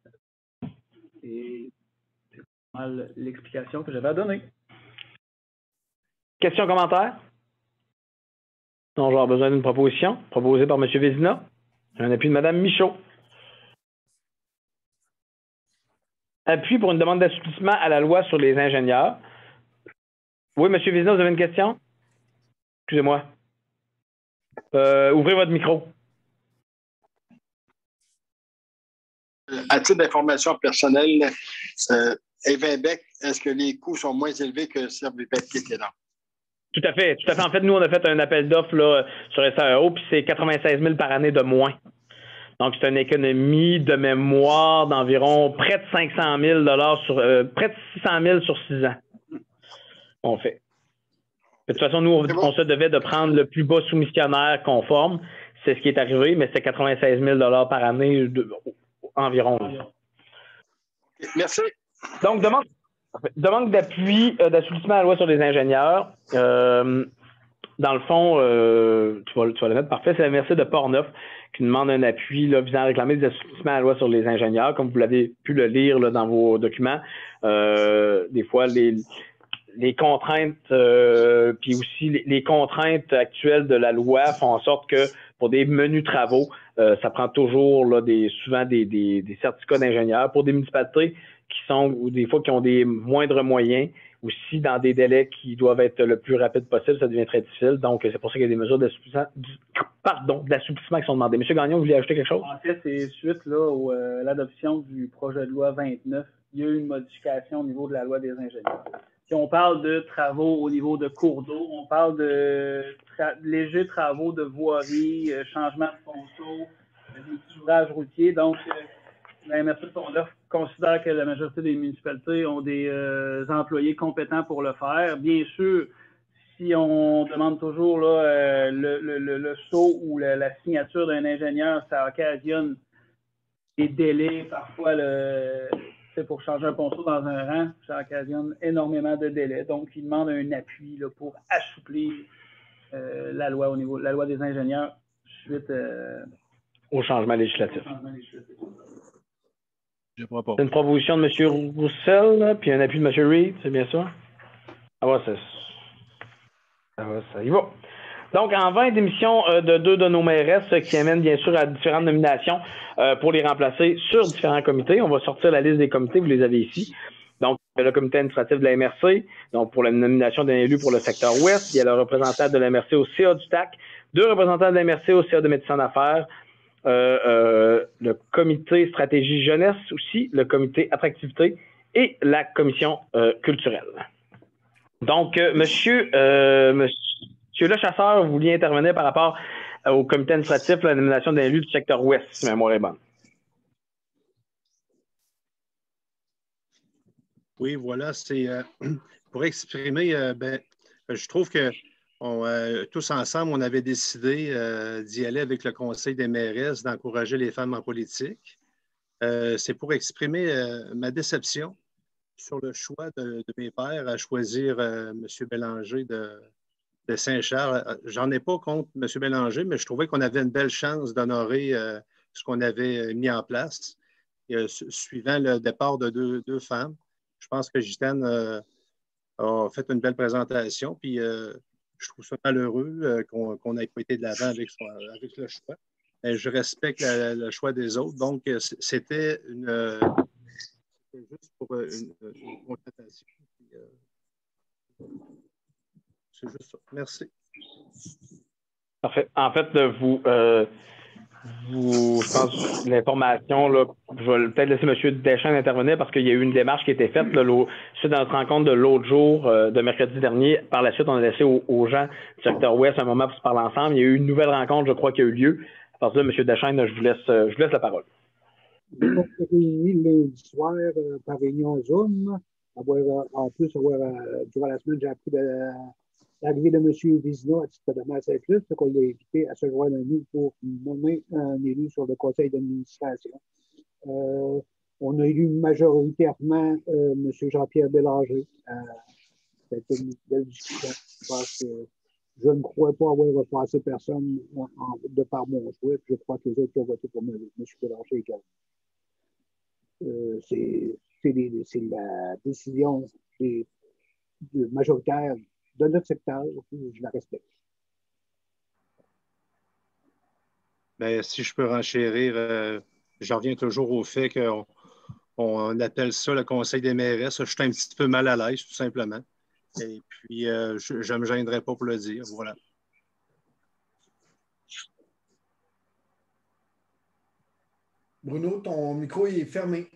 Et c'est pas mal l'explication que j'avais à donner. Questions, commentaires? Donc, j'aurai besoin d'une proposition proposée par M. Vézina. Un appui de Mme Michaud. Appui pour une demande d'assouplissement à la loi sur les ingénieurs. Oui, M. Vézina, vous avez une question? Excusez-moi. Ouvrez votre micro. À titre d'information personnelle, Evin-Bec, est-ce que les coûts sont moins élevés que Servibec qui était là? Tout à fait. Tout à fait. En fait, nous, on a fait un appel d'offres là, sur SAEO, puis c'est 96 000 par année de moins. Donc, c'est une économie de mémoire d'environ près de 500 000 près de 600 000 sur 6 ans. On fait. De toute façon, nous, on se devait de prendre le plus bas soumissionnaire conforme. C'est ce qui est arrivé, mais c'est 96 000 par année environ. Merci. Donc, demande d'appui, d'assouplissement à la loi sur les ingénieurs. Dans le fond, tu vas le mettre parfait, c'est la MRC de Portneuf qui demande un appui là, visant à réclamer des assouplissements à la loi sur les ingénieurs. Comme vous l'avez pu le lire là, dans vos documents, des fois, les contraintes, puis aussi les contraintes actuelles de la loi font en sorte que pour des menus travaux, ça prend toujours là, souvent des certificats d'ingénieurs pour des municipalités qui sont, ou des fois, qui ont des moindres moyens, aussi dans des délais qui doivent être le plus rapide possible, ça devient très difficile. Donc, c'est pour ça qu'il y a des mesures d'assouplissement qui sont demandées. M. Gagnon, vous voulez ajouter quelque chose? En fait, c'est suite là, à l'adoption du projet de loi 29, il y a eu une modification au niveau de la loi des ingénieurs. Si on parle de travaux au niveau de cours d'eau, on parle de légers travaux de voirie, changement de ponceau, des petits ouvrages routiers. Donc, la MRC de Portneuf considère que la majorité des municipalités ont des employés compétents pour le faire. Bien sûr, si on demande toujours là, le saut ou la signature d'un ingénieur, ça occasionne des délais. Parfois, pour changer un ponceau dans un rang, ça occasionne énormément de délais. Donc, il demande un appui là, pour assouplir la loi au niveau la loi des ingénieurs suite au changement législatif. C'est une proposition de M. Roussel, là, puis un appui de M. Reed, c'est bien ça? Ça y va. Donc, en 20 démissions de 2 de nos mairesses qui amènent bien sûr à différentes nominations pour les remplacer sur différents comités. On va sortir la liste des comités, vous les avez ici. Donc, le comité administratif de la MRC, donc pour la nomination d'un élu pour le secteur ouest, il y a le représentant de la MRC au CA du TAC, 2 représentants de la MRC au CA de médecine en affaires, le comité stratégie jeunesse aussi, le comité attractivité et la commission culturelle. Donc, monsieur Le Chasseur, vous vouliez intervenir par rapport au comité administratif, la nomination d'un élu du secteur ouest, si ma mémoire est bonne. Oui, voilà, c'est pour exprimer, je trouve que tous ensemble, on avait décidé d'y aller avec le Conseil des mairesses, d'encourager les femmes en politique. C'est pour exprimer ma déception sur le choix de mes pairs à choisir M. Bélanger de Saint-Charles. J'en ai pas contre M. Bélanger, mais je trouvais qu'on avait une belle chance d'honorer ce qu'on avait mis en place, suivant le départ de deux femmes. Je pense que Gitane a fait une belle présentation. Puis je trouve ça malheureux qu'on n'ait pas été de l'avant avec le choix. Je respecte le choix des autres. Donc, c'était juste pour une constatation. C'est juste ça. Merci. Parfait. En fait, je pense l'information, là, je vais peut-être laisser M. Deschamps intervenir parce qu'il y a eu une démarche qui a été faite là, suite à notre rencontre de l'autre jour, de mercredi dernier. Par la suite, on a laissé aux gens du secteur Ouest un moment pour se parler ensemble. Il y a eu une nouvelle rencontre, je crois, qui a eu lieu. À partir de là, M. Deschamps, je vous laisse la parole. On s'est réunis lundi soir par réunion Zoom. En plus, durant la semaine, j'ai appris l'arrivée de M. Vézina à titre de maire Saint-Plus, qu'on l'a invité à se joindre à nous pour nommer un élu sur le conseil d'administration. On a élu majoritairement M. Jean-Pierre Bélanger. C'était une belle discussion. Je pense que je ne crois pas avoir repassé personne de par mon choix. Je crois que les autres ont voté pour M. Bélanger également. C'est la décision majoritaire de notre secteur, je la respecte. Bien, si je peux renchérir, j'en reviens toujours au fait qu'on appelle ça le Conseil des mairesses. Je suis un petit peu mal à l'aise, tout simplement. Et puis, je ne me gênerai pas pour le dire. Voilà. Bruno, ton micro est fermé.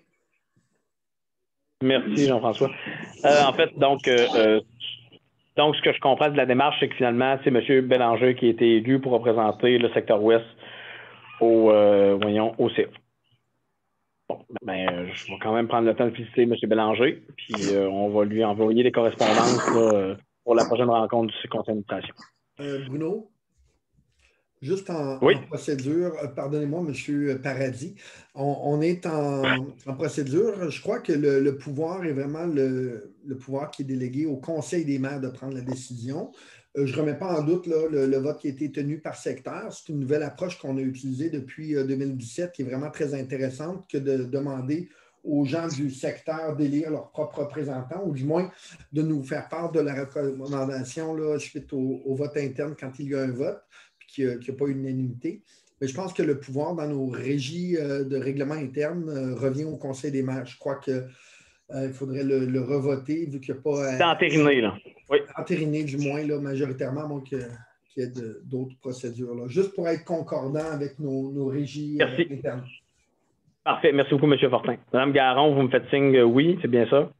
Merci, Jean-François. En fait, donc, ce que je comprends de la démarche, c'est que finalement, c'est M. Bélanger qui a été élu pour représenter le secteur Ouest au CA. Bon, je vais quand même prendre le temps de féliciter M. Bélanger, puis on va lui envoyer les correspondances là, pour la prochaine rencontre du conseil d'administration. Bruno? Juste en procédure, pardonnez-moi, M. Paradis, on est en procédure. Je crois que le pouvoir est vraiment le pouvoir qui est délégué au Conseil des maires de prendre la décision. Je ne remets pas en doute là, le vote qui a été tenu par secteur. C'est une nouvelle approche qu'on a utilisée depuis 2017 qui est vraiment très intéressante que de demander aux gens du secteur d'élire leurs propres représentants ou du moins de nous faire part de la recommandation là, suite au vote interne quand il y a un vote. Qu'il n'y a pas unanimité. Mais je pense que le pouvoir dans nos régies de règlement interne revient au Conseil des maires. Je crois qu'il faudrait le revoter vu qu'il n'y a pas... C'est entériné, là. Oui. Entériné, du moins, là, majoritairement, donc qu'il y ait d'autres procédures. Là. Juste pour être concordant avec nos régies internes. Parfait. Merci beaucoup, M. Fortin. Mme Garon, vous me faites signe oui, c'est bien ça?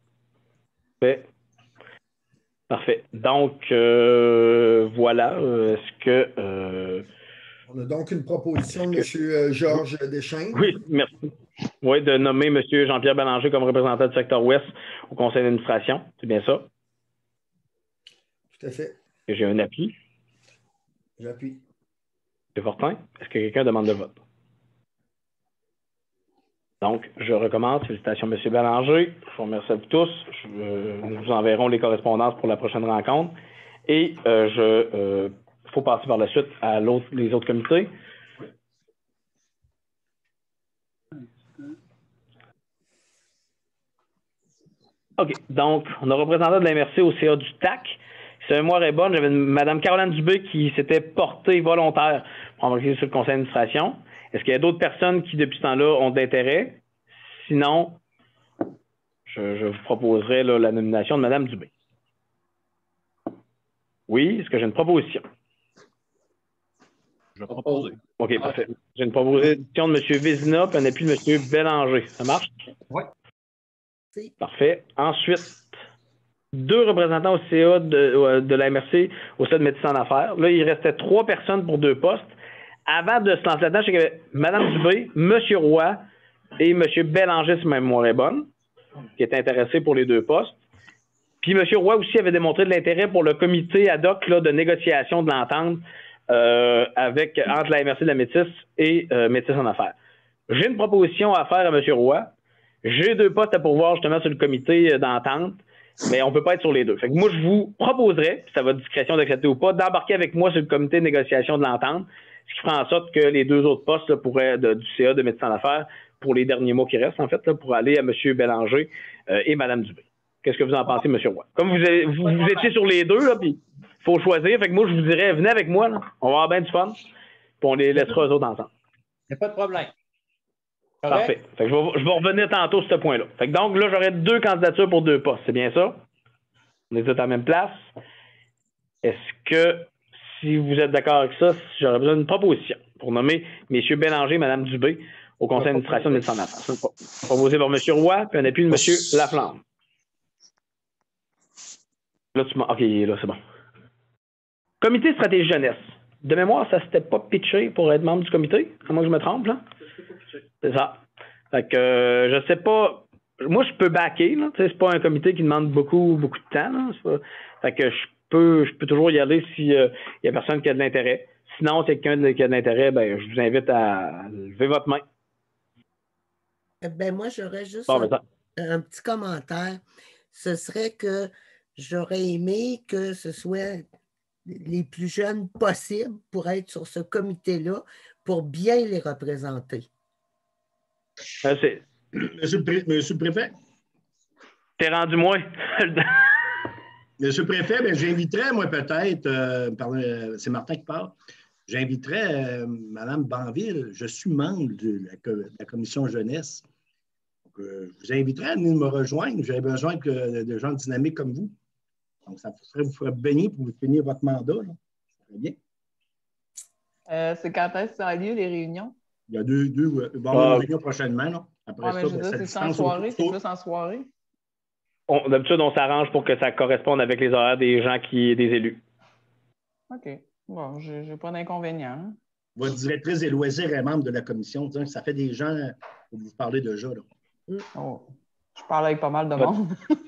Parfait. Donc, voilà. Est-ce que... On a donc une proposition de M. Georges Deschamps. Oui, merci. Oui, de nommer M. Jean-Pierre Bélanger comme représentant du secteur Ouest au conseil d'administration. C'est bien ça? Tout à fait. J'ai un appui. J'appuie. M. Fortin, est-ce que quelqu'un demande le vote? Donc, je recommence. Félicitations, M. Bélanger. Je vous remercie à vous tous. Nous vous enverrons les correspondances pour la prochaine rencontre. Et il faut passer par la suite à les autres comités. OK. Donc, on a représentant de la MRC au CA du TAC. Si la mémoire est bonne, j'avais Mme Caroline Dubé qui s'était portée volontaire pour embarquer sur le conseil d'administration. Est-ce qu'il y a d'autres personnes qui, depuis ce temps-là, ont d'intérêt? Sinon, je vous proposerai là, la nomination de Mme Dubé. Oui, est-ce que j'ai une proposition? Je vais proposer. OK, parfait. J'ai une proposition de M. Vézina et un appui de M. Bélanger. Ça marche? Oui. Parfait. Ensuite, 2 représentants au CA de la MRC au CA de médecins en affaires. Là, il restait 3 personnes pour 2 postes. Avant de se lancer là-dedans, je sais qu'il y avait Mme Dubé, M. Roy et M. Bélanger, si ma mémoire est bonne, qui étaient intéressés pour les 2 postes. Puis M. Roy aussi avait démontré de l'intérêt pour le comité ad hoc là, de négociation de l'entente entre la MRC de la Métis et Métis en affaires. J'ai une proposition à faire à M. Roy. J'ai 2 postes à pourvoir justement sur le comité d'entente, mais on ne peut pas être sur les 2. Fait que moi, je vous proposerais, puis c'est à votre discrétion d'accepter ou pas, d'embarquer avec moi sur le comité de négociation de l'entente, ce qui fera en sorte que les 2 autres postes là, pourraient du CA de médecins en affaires pour les derniers mois qui restent, en fait, là, pour aller à M. Bélanger et Mme Dubé. Qu'est-ce que vous en pensez, M. Roy? Comme vous étiez sur les deux, là, puis il faut choisir. Fait que moi, je vous dirais, venez avec moi, là. On va avoir bien du fun. Puis on les laissera eux autres ensemble. Il n'y a pas de problème. Parfait. Fait que je vais revenir tantôt sur ce point-là. Fait que donc, là, j'aurais 2 candidatures pour 2 postes. C'est bien ça? On est tous à la même place. Est-ce que, si vous êtes d'accord avec ça, j'aurais besoin d'une proposition pour nommer M. Bélanger et Mme Dubé au conseil d'administration de Médecins d'enfants? Proposé par M. Roy, puis un appui de M. Laflamme. Là, OK, là, c'est bon. Comité stratégie jeunesse. De mémoire, ça s'était pas pitché pour être membre du comité? À moins que je me trompe, là? C'est ça. Fait que, je sais pas. Moi, je peux backer, là. C'est pas un comité qui demande beaucoup de temps, là. Fait que je peux toujours y aller s'il y a personne qui a de l'intérêt. Sinon, si quelqu'un qui a de l'intérêt, ben, je vous invite à lever votre main. Ben, moi, j'aurais juste un petit commentaire. Ce serait que j'aurais aimé que ce soit les plus jeunes possibles pour être sur ce comité-là, pour bien les représenter. Monsieur le préfet? T'es rendu moins. Monsieur le préfet, ben, j'inviterais, moi, peut-être, c'est Martin qui parle, j'inviterais Mme Banville. Je suis membre de la commission jeunesse. Donc, je vous inviterais à venir me rejoindre. J'avais besoin de gens dynamiques comme vous. Donc, ça vous ferait baigner pour vous finir votre mandat. Là. Ça serait bien. C'est quand est-ce que ça a lieu, les réunions? Il y a il va y avoir une réunion prochainement. Là. Après ça, c'est en soirée, c'est plus en soirée. D'habitude, on s'arrange pour que ça corresponde avec les horaires des gens des élus. OK. Bon, j'ai pas d'inconvénient. Votre directrice des loisirs est membre de la commission. Ça fait des gens où vous parlez déjà. Là. Oh, je parle avec pas mal de monde.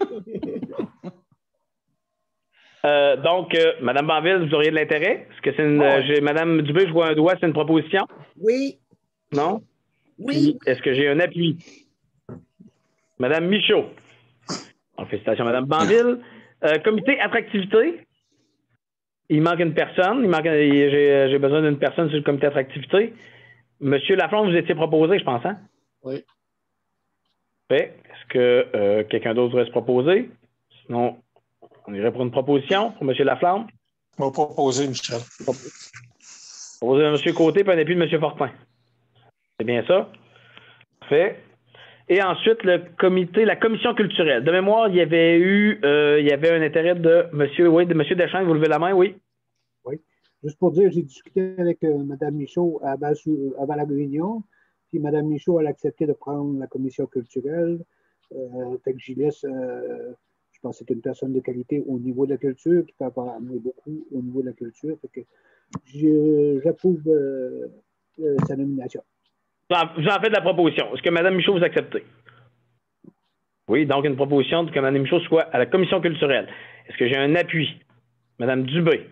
Donc, Mme Banville, vous auriez de l'intérêt? Est-ce que c'est Mme Dubé, je vois un doigt, c'est une proposition? Oui. Non? Oui. Est-ce que j'ai un appui? Mme Michaud. Donc, félicitations, Mme Banville. Comité attractivité. Il manque une personne. J'ai besoin d'une personne sur le comité attractivité. Monsieur Laflamme, vous étiez proposé, je pense, hein? Oui. Est-ce que quelqu'un d'autre voudrait se proposer? Sinon, on irait pour une proposition pour M. Laflamme. On va proposer, Michel. Proposer à M. Côté puis un appui de M. Fortin. C'est bien ça? Parfait. Et ensuite, la commission culturelle. De mémoire, il y avait un intérêt de M. Deschamps. Vous levez la main, oui? Oui. Juste pour dire, j'ai discuté avec Mme Michaud avant la réunion, puis Mme Michaud, elle a accepté de prendre la commission culturelle. Fait que j'y laisse, je pense que c'est une personne de qualité au niveau de la culture, qui peut amener beaucoup au niveau de la culture. Fait que j'approuve sa nomination. J'en fais de la proposition. Est-ce que Mme Michaud vous acceptez? Oui, donc une proposition que Mme Michaud soit à la commission culturelle. Est-ce que j'ai un appui? Mme Dubé.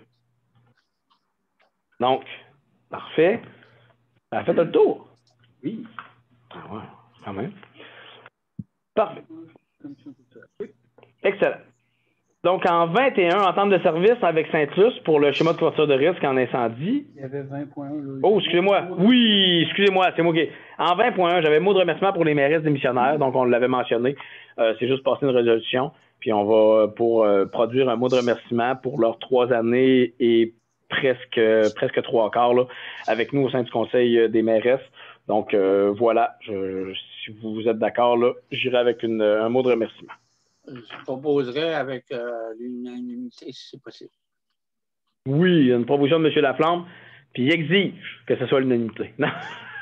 Donc, parfait. Elle a fait le tour. Oui. Ah ouais, quand même. Parfait. Excellent. Donc, en 21, entente de service avec Saint-Luce pour le schéma de couverture de risque en incendie. Il y avait 20.1. Oh, excusez-moi. Oui, excusez-moi, c'est moi qui... En 20.1, j'avais mot de remerciement pour les mairesses démissionnaires, donc on l'avait mentionné. C'est juste passer une résolution, puis on va produire un mot de remerciement pour leurs 3 années et presque 3 quarts là, avec nous au sein du Conseil des mairesses. Donc, voilà, si vous êtes d'accord, là, j'irai avec un mot de remerciement. Je proposerais avec l'unanimité, si c'est possible. Oui, il y a une proposition de M. Laflamme, puis il exige que ce soit l'unanimité. Non.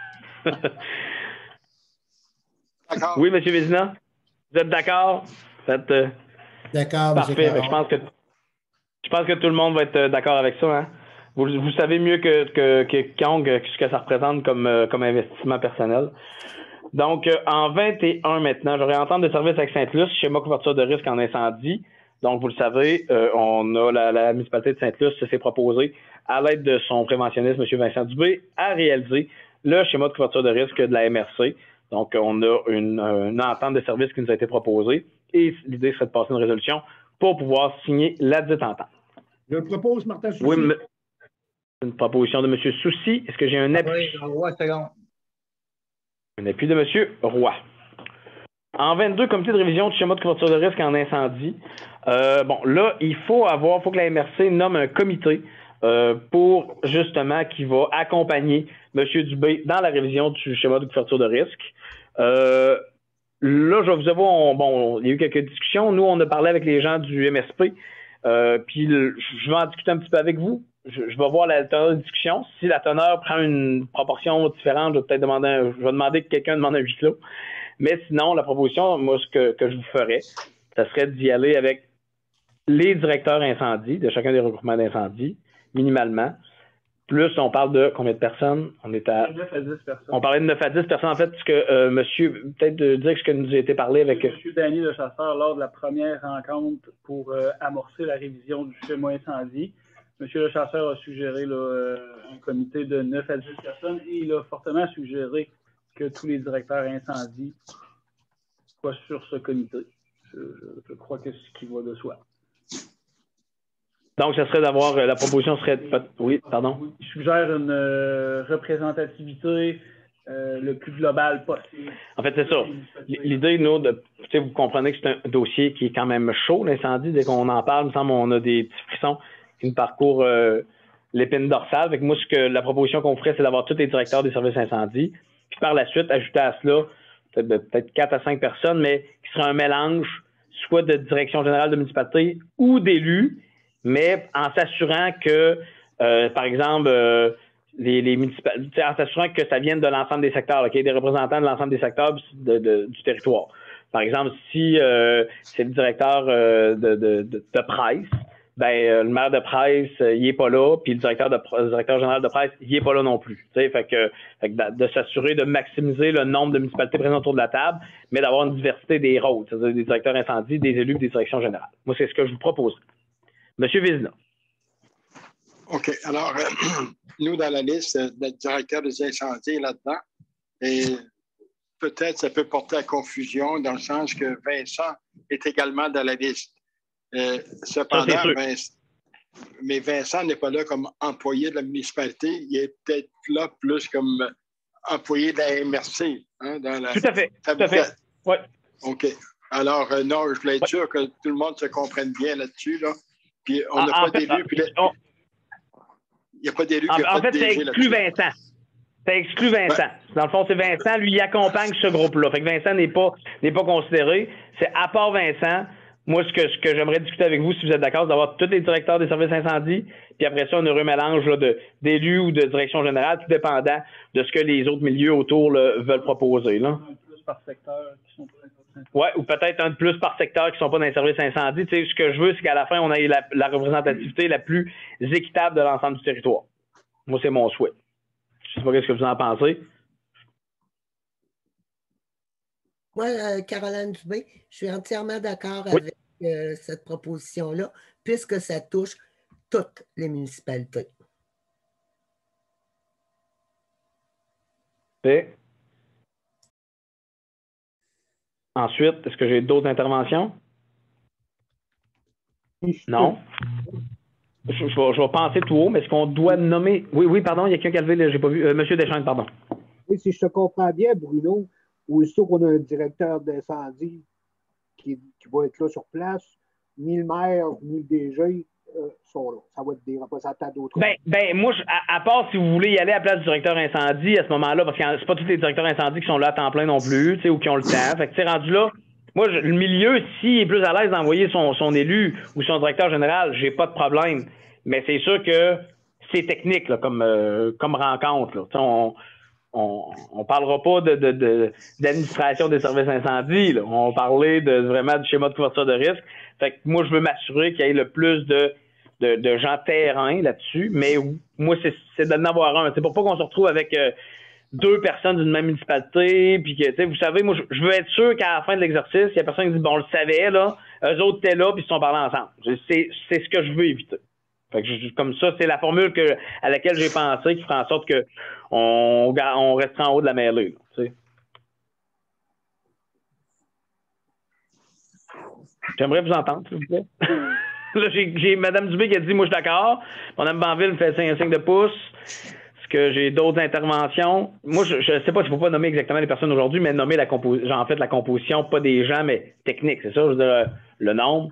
D'accord. Oui, M. Vézina, vous êtes d'accord? D'accord, parfait. Je pense que tout le monde va être d'accord avec ça. Hein? Vous savez mieux que quiconque ce que ça représente comme investissement personnel. Donc, en 21 maintenant, j'aurais entente de service avec Sainte-Luce, schéma couverture de risque en incendie. Donc, vous le savez, on a la municipalité de Sainte-Luce s'est proposé, à l'aide de son préventionniste, M. Vincent Dubé, à réaliser le schéma de couverture de risque de la MRC. Donc, on a une entente de service qui nous a été proposée et l'idée serait de passer une résolution pour pouvoir signer la dite entente. Je propose, Martin Soucy. Oui, une proposition de M. Soucy. Est-ce que j'ai un appui? Oui, c'est bon. Un appui de M. Roy. en 22 comités de révision du schéma de couverture de risque en incendie, bon, là, il faut que la MRC nomme un comité pour, justement, qui va accompagner M. Dubé dans la révision du schéma de couverture de risque. Là, je vais vous avouer, bon, il y a eu quelques discussions. Nous, on a parlé avec les gens du MSP, puis je vais en discuter un petit peu avec vous. Je vais voir la teneur de discussion. Si la teneur prend une proportion différente, je vais peut-être demander que quelqu'un demande un huis clos. Mais sinon, la proposition, moi, ce que je vous ferais, ça serait d'y aller avec les directeurs incendie, de chacun des regroupements d'incendie, minimalement. Plus, on parle de combien de personnes? On est à 9 à 10 personnes. On parlait de 9 à 10 personnes. En fait, ce que monsieur, peut-être de dire ce que nous a été parlé avec. Monsieur Dany Le Chasseur, lors de la première rencontre pour amorcer la révision du schéma incendie, monsieur Le Chasseur a suggéré là, un comité de 9 à 10 personnes et il a fortement suggéré que tous les directeurs incendie soient sur ce comité. Je crois que c'est ce qui va de soi. Donc, ce serait d'avoir, la proposition serait, oui, pardon. Il suggère une représentativité le plus globale possible. En fait, c'est ça. L'idée, nous, vous comprenez que c'est un dossier qui est quand même chaud, l'incendie. Dès qu'on en parle, il me semble on a des petits frissons qui nous parcourent l'épine dorsale. Avec moi, la proposition qu'on ferait, c'est d'avoir tous les directeurs des services incendies. Puis par la suite, ajouter à cela peut-être 4 à 5 personnes, mais qui sera un mélange soit de direction générale de municipalité ou d'élus, mais en s'assurant que, par exemple, les municipalités, en s'assurant que ça vienne de l'ensemble des secteurs, qu'il y ait des représentants de l'ensemble des secteurs du territoire. Par exemple, si c'est le directeur de presse, ben le maire de presse, il est pas là, puis le directeur général de presse, il est pas là non plus. Fait que de s'assurer de maximiser le nombre de municipalités présentes autour de la table, mais d'avoir une diversité des rôles, c'est-à-dire des directeurs incendies, des élus, des directions générales. Moi, c'est ce que je vous propose. Monsieur Vizina. OK. Alors, nous, dans la liste, le directeur des incendies est là-dedans. Et peut-être ça peut porter à confusion dans le sens que Vincent est également dans la liste. Cependant, mais Vincent n'est pas là comme employé de la municipalité. Il est peut-être là plus comme employé de la MRC. Hein, dans la tout à fait. Tout à fait. Oui. OK. Alors, non, je voulais être sûr que tout le monde se comprenne bien là-dessus. Là. Puis on n'a pas d'élus. Il n'y a pas d'élus qui a en fait, c'est exclu Vincent. C'est exclu Vincent. Ouais. Dans le fond, c'est Vincent, lui, il accompagne ce groupe-là. Fait que Vincent n'est pas considéré. C'est à part Vincent. Moi, ce que j'aimerais discuter avec vous, si vous êtes d'accord, c'est d'avoir tous les directeurs des services incendies, puis après ça, un heureux mélange d'élus ou de direction générale, tout dépendant de ce que les autres milieux autour là, veulent proposer. Là. Un de plus par secteur qui sont pas dans oui, ou peut-être un de plus par secteur qui ne sont pas dans les services incendies. Tu sais, ce que je veux, c'est qu'à la fin, on ait la représentativité la plus équitable de l'ensemble du territoire. Moi, c'est mon souhait. Je ne sais pas ce que vous en pensez. Moi, Caroline Dubé, je suis entièrement d'accord avec cette proposition-là, puisque ça touche toutes les municipalités. Et ensuite, est-ce que j'ai d'autres interventions? Non. Je vais penser tout haut, mais est-ce qu'on doit nommer... Oui, pardon, il y a quelqu'un qui a levé, j'ai pas vu. Monsieur Deschênes, pardon. Oui, si je te comprends bien, Bruno, aussitôt qu'on a un directeur d'incendie qui va être là sur place, ni le maire, ni le DG sont là. Ça va être des représentants d'autres. Ben moi, à part si vous voulez y aller à la place du directeur incendie à ce moment-là, parce que c'est pas tous les directeurs incendies qui sont là à temps plein non plus, ou qui ont le temps. Fait que rendu là, moi, le milieu, s'il est plus à l'aise d'envoyer son élu ou son directeur général, j'ai pas de problème. Mais c'est sûr que c'est technique là, comme rencontre. Là. On parlera pas d'administration des services incendies. Là. On parlait vraiment du schéma de couverture de risque. Fait que moi, je veux m'assurer qu'il y ait le plus de gens terrain là-dessus. Mais moi, c'est d'en avoir un. C'est pour pas qu'on se retrouve avec 2 personnes d'une même municipalité. Puis que, vous savez, moi, je veux être sûr qu'à la fin de l'exercice, il y a personne qui dit bon, on le savait, là, eux autres étaient là, puis ils se sont parlé ensemble. C'est ce que je veux éviter. Fait que comme ça, c'est la formule à laquelle j'ai pensé qui fera en sorte que on restera en haut de la mêlée. J'aimerais vous entendre, s'il vous plaît. Là, j'ai Mme Dubé qui a dit moi je suis d'accord. Mme Banville me fait un signe de pouce. que j'ai d'autres interventions? Moi, je ne sais pas s'il ne faut pas nommer exactement les personnes aujourd'hui, mais nommer la composition, pas des gens, mais technique, c'est ça? Je veux dire, le nombre.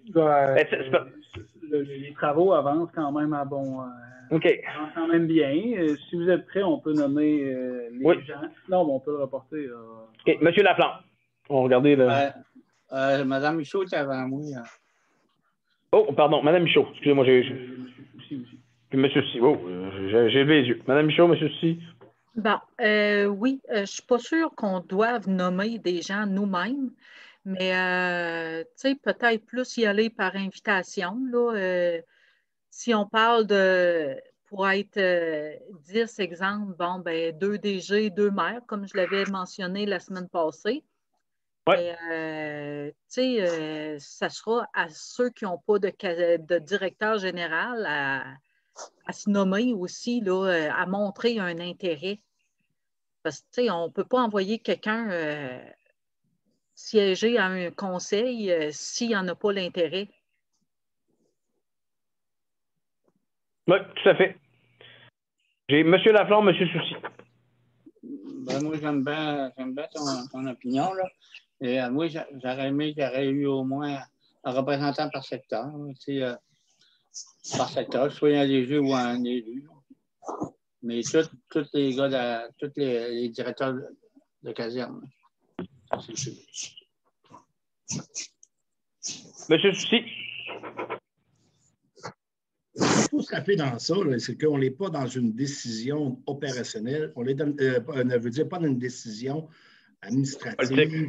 Les travaux avancent quand même à bon. OK. Avancent quand même bien. Si vous êtes prêts, on peut nommer les gens. Non, mais on peut le reporter. OK. Monsieur Laflamme. On va regarder là. Madame Michaud est avant moi. Oh, pardon, Madame Michaud. Excusez-moi, Puis Monsieur Si. Oh, j'ai levé les yeux. Madame Michaud, Monsieur Si. Bon, oui, je ne suis pas sûre qu'on doive nommer des gens nous-mêmes, mais tu sais, peut-être plus y aller par invitation. Là, si on parle de, pour être 10 exemples, bon, ben 2 DG, 2 maires, comme je l'avais mentionné la semaine passée. Ouais. Tu sais, ça sera à ceux qui n'ont pas de directeur général à se nommer aussi, là, à montrer un intérêt. Parce que, tu sais, on ne peut pas envoyer quelqu'un siéger à un conseil s'il n'y en a pas l'intérêt. Oui, tout à fait. J'ai M. Laflamme, M. Soucy. Ben, moi, j'aime bien ton opinion, là. Et moi, j'aurais aimé qu'il y aurait eu au moins un représentant par secteur. Par secteur, soit un DG ou un élu. Mais tous les gars, tous les directeurs de caserne. C'est sûr. Monsieur Soucy. Ce qu'il faut se rappeler dans ça, c'est qu'on n'est pas dans une décision opérationnelle. On ne veut dire pas dans une décision administrative.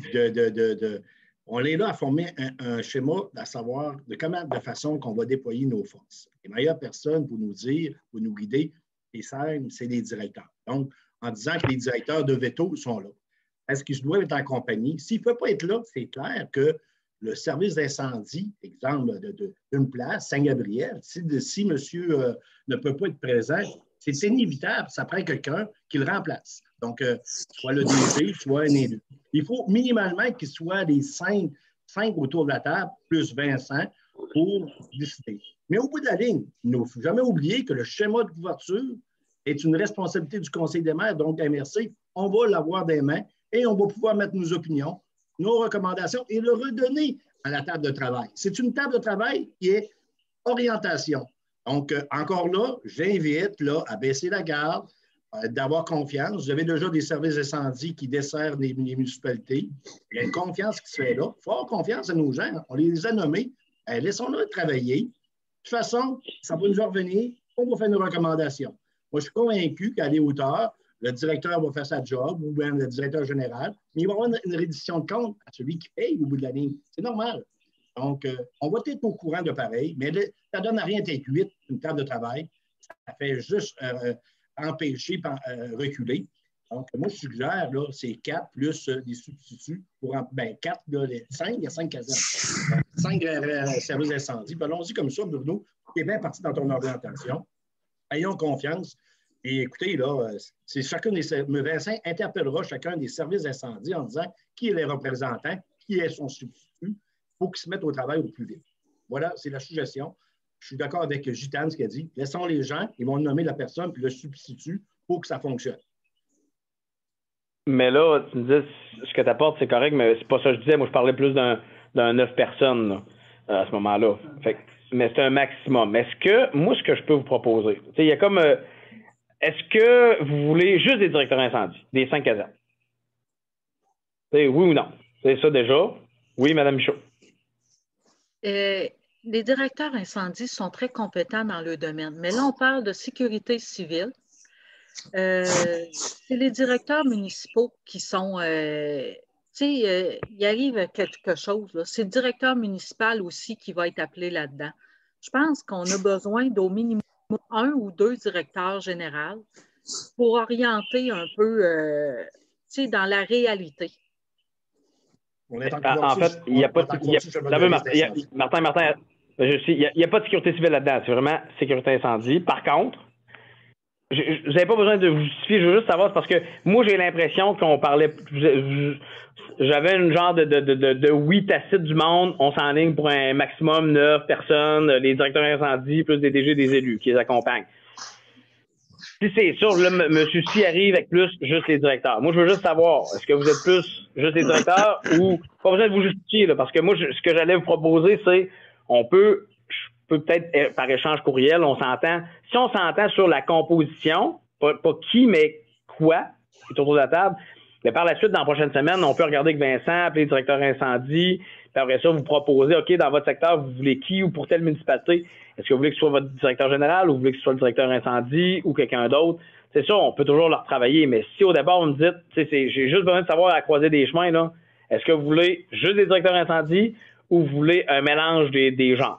On est là à former un schéma, à savoir de façon qu'on va déployer nos forces. Les meilleures personnes pour nous dire, pour nous guider, c'est les directeurs. Donc, en disant que les directeurs de veto sont là. Est-ce qu'ils doivent être en compagnie? S'ils ne peuvent pas être là, c'est clair que le service d'incendie, exemple d'une place, Saint-Gabriel, si monsieur ne peut pas être présent, c'est inévitable. Ça prend quelqu'un qui le remplace. Donc, soit le DG, soit un élu. Il faut minimalement qu'il soit les 5 autour de la table, plus Vincent, pour décider. Mais au bout de la ligne, il ne faut jamais oublier que le schéma de couverture est une responsabilité du Conseil des maires, donc MRC. On va l'avoir des mains et on va pouvoir mettre nos opinions, nos recommandations et le redonner à la table de travail. C'est une table de travail qui est orientation. Donc, encore là, j'invite à baisser la garde, d'avoir confiance. Vous avez déjà des services d'incendie qui desservent les municipalités. Il y a une confiance qui se fait là. Il faut avoir confiance à nos gens. On les a nommés. Laissons-les travailler. De toute façon, ça va nous revenir. On va faire nos recommandations. Moi, je suis convaincu qu'à les hauteurs, le directeur va faire sa job, ou même le directeur général, mais il va y avoir une reddition de compte à celui qui paye au bout de la ligne. C'est normal. Donc, on va être au courant de pareil, mais ça ne donne à rien d'être 8, une table de travail. Ça fait juste empêcher, reculer. Donc, moi, je suggère, là, c'est 4 plus des substituts pour 4, 5, il y a 5 casernes. 5 services d'incendie. Allons-y comme ça, Bruno. Tu es bien parti dans ton orientation. Ayons confiance. Et écoutez, là, c'est chacun des Vincent interpellera chacun des services d'incendie en disant qui est les représentants, qui est son substitut. Il faut qu'ils se mettent au travail au plus vite. Voilà, c'est la suggestion. Je suis d'accord avec Gitane, ce qu'il a dit. Laissons les gens, ils vont nommer la personne puis le substitut pour que ça fonctionne. Mais là, tu me dis, ce que tu apportes, c'est correct, mais c'est pas ça que je disais. Moi, je parlais plus d'un 9 personnes là, à ce moment-là. Mais c'est un maximum. Est-ce que, moi, ce que je peux vous proposer, il y a comme, est-ce que vous voulez juste des directeurs incendie, des 5 casernes? Oui ou non? C'est ça déjà? Oui, Mme Michaud. Les directeurs incendies sont très compétents dans le domaine, mais là, on parle de sécurité civile. C'est les directeurs municipaux qui sont... il arrive quelque chose. C'est le directeur municipal aussi qui va être appelé là-dedans. Je pense qu'on a besoin d'au minimum 1 ou 2 directeurs généraux pour orienter un peu dans la réalité. En fait, il n'y a pas de... Martin, il n'y a pas de sécurité civile là-dedans. C'est vraiment sécurité incendie. Par contre, vous n'avez pas besoin de vous justifier. Je veux juste savoir, parce que moi, j'ai l'impression qu'on parlait... J'avais une genre de oui tacite du monde. On s'enligne pour un maximum 9 personnes, les directeurs incendies, plus des DG, des élus qui les accompagnent. Si c'est sûr, là, M. Si arrive avec plus juste les directeurs. Moi, je veux juste savoir, est-ce que vous êtes plus juste les directeurs ou pas besoin de vous justifier, là, parce que moi, ce que j'allais vous proposer, c'est je peux peut-être par échange courriel, on s'entend. Si on s'entend sur la composition, pas qui, mais quoi, qui est autour de la table, mais par la suite, dans la prochaine semaine, on peut regarder avec Vincent, appeler le directeur incendie, puis après ça, vous proposer, OK, dans votre secteur, vous voulez qui ou pour telle municipalité? Est-ce que vous voulez que ce soit votre directeur général ou vous voulez que ce soit le directeur incendie ou quelqu'un d'autre? C'est ça, on peut toujours leur travailler, mais si au départ, vous me dites, j'ai juste besoin de savoir à croiser des chemins, là, est-ce que vous voulez juste des directeurs incendie ou vous voulez un mélange des genres?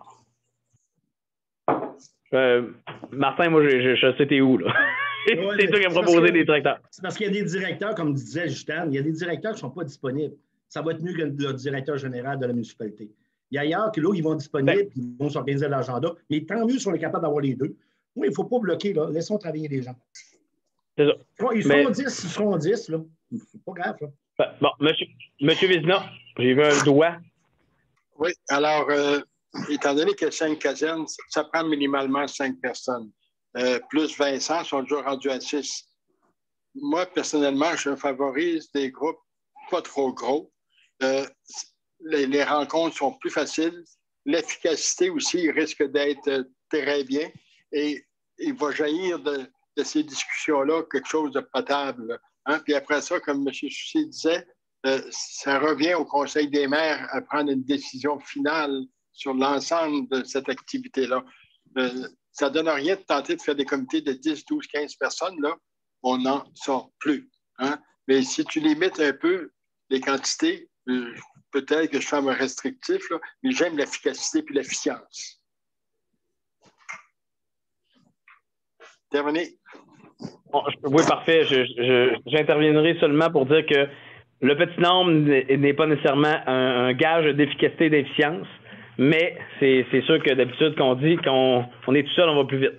Martin, moi, je sais t'es où, là. Ouais, c'est toi qui as proposé des directeurs. C'est parce qu'il y a des directeurs, comme disait Justin, il y a des directeurs qui ne sont pas disponibles. Ça va être mieux que le directeur général de la municipalité. Il y a ailleurs que là, ils vont être disponibles, ils vont s'organiser l'agenda. Mais tant mieux si on est capable d'avoir les deux. Oui, il ne faut pas bloquer, là. Laissons travailler les gens. C'est ça. Ils seront 10, ils seront 10, là. C'est pas grave, là. Bon, monsieur Vézina, j'ai vu un doigt. Oui, alors, étant donné qu'il y a 5 casernes, ça prend minimalement 5 personnes. Plus Vincent sont déjà rendus à 6. Moi, personnellement, je favorise des groupes pas trop gros. Les rencontres sont plus faciles. L'efficacité aussi risque d'être très bien. Et il va jaillir de ces discussions-là quelque chose de potable. Hein? Puis après ça, comme M. Soucy disait, ça revient au Conseil des maires à prendre une décision finale sur l'ensemble de cette activité-là. Ça ne donne rien de tenter de faire des comités de 10, 12, 15 personnes. Là, on n'en sort plus. Hein? Mais si tu limites un peu les quantités, peut-être que je fais un restrictif, là, mais j'aime l'efficacité et l'efficience. Terminé. Bon, oui, parfait. J'interviendrai seulement pour dire que le petit nombre n'est pas nécessairement un gage d'efficacité et d'efficience, mais c'est sûr que d'habitude, qu'on dit qu'on est tout seul, on va plus vite.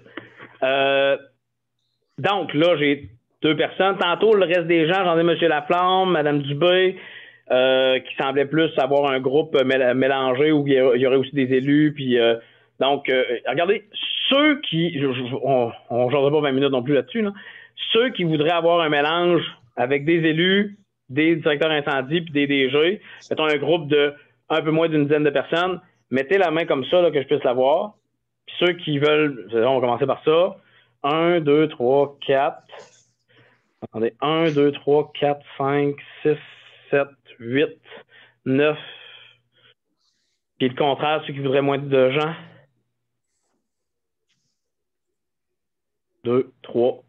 Donc, là, j'ai 2 personnes. Tantôt, le reste des gens, j'en ai M. Laflamme, Mme Dubé, qui semblait plus avoir un groupe mélangé où il y aurait aussi des élus. Puis, donc, regardez, ceux qui... on ne jouera pas 20 minutes non plus là-dessus, là. Ceux qui voudraient avoir un mélange avec des élus, des directeurs incendie puis des DG, mettons un groupe de un peu moins d'une dizaine de personnes, mettez la main comme ça, là, que je puisse la voir. Puis ceux qui veulent... On va commencer par ça. 1, 2, 3, 4... Attendez, 1, 2, 3, 4, 5, 6, 7, 8, 9. Puis le contraire, ceux qui voudraient moins de gens. 2, 3.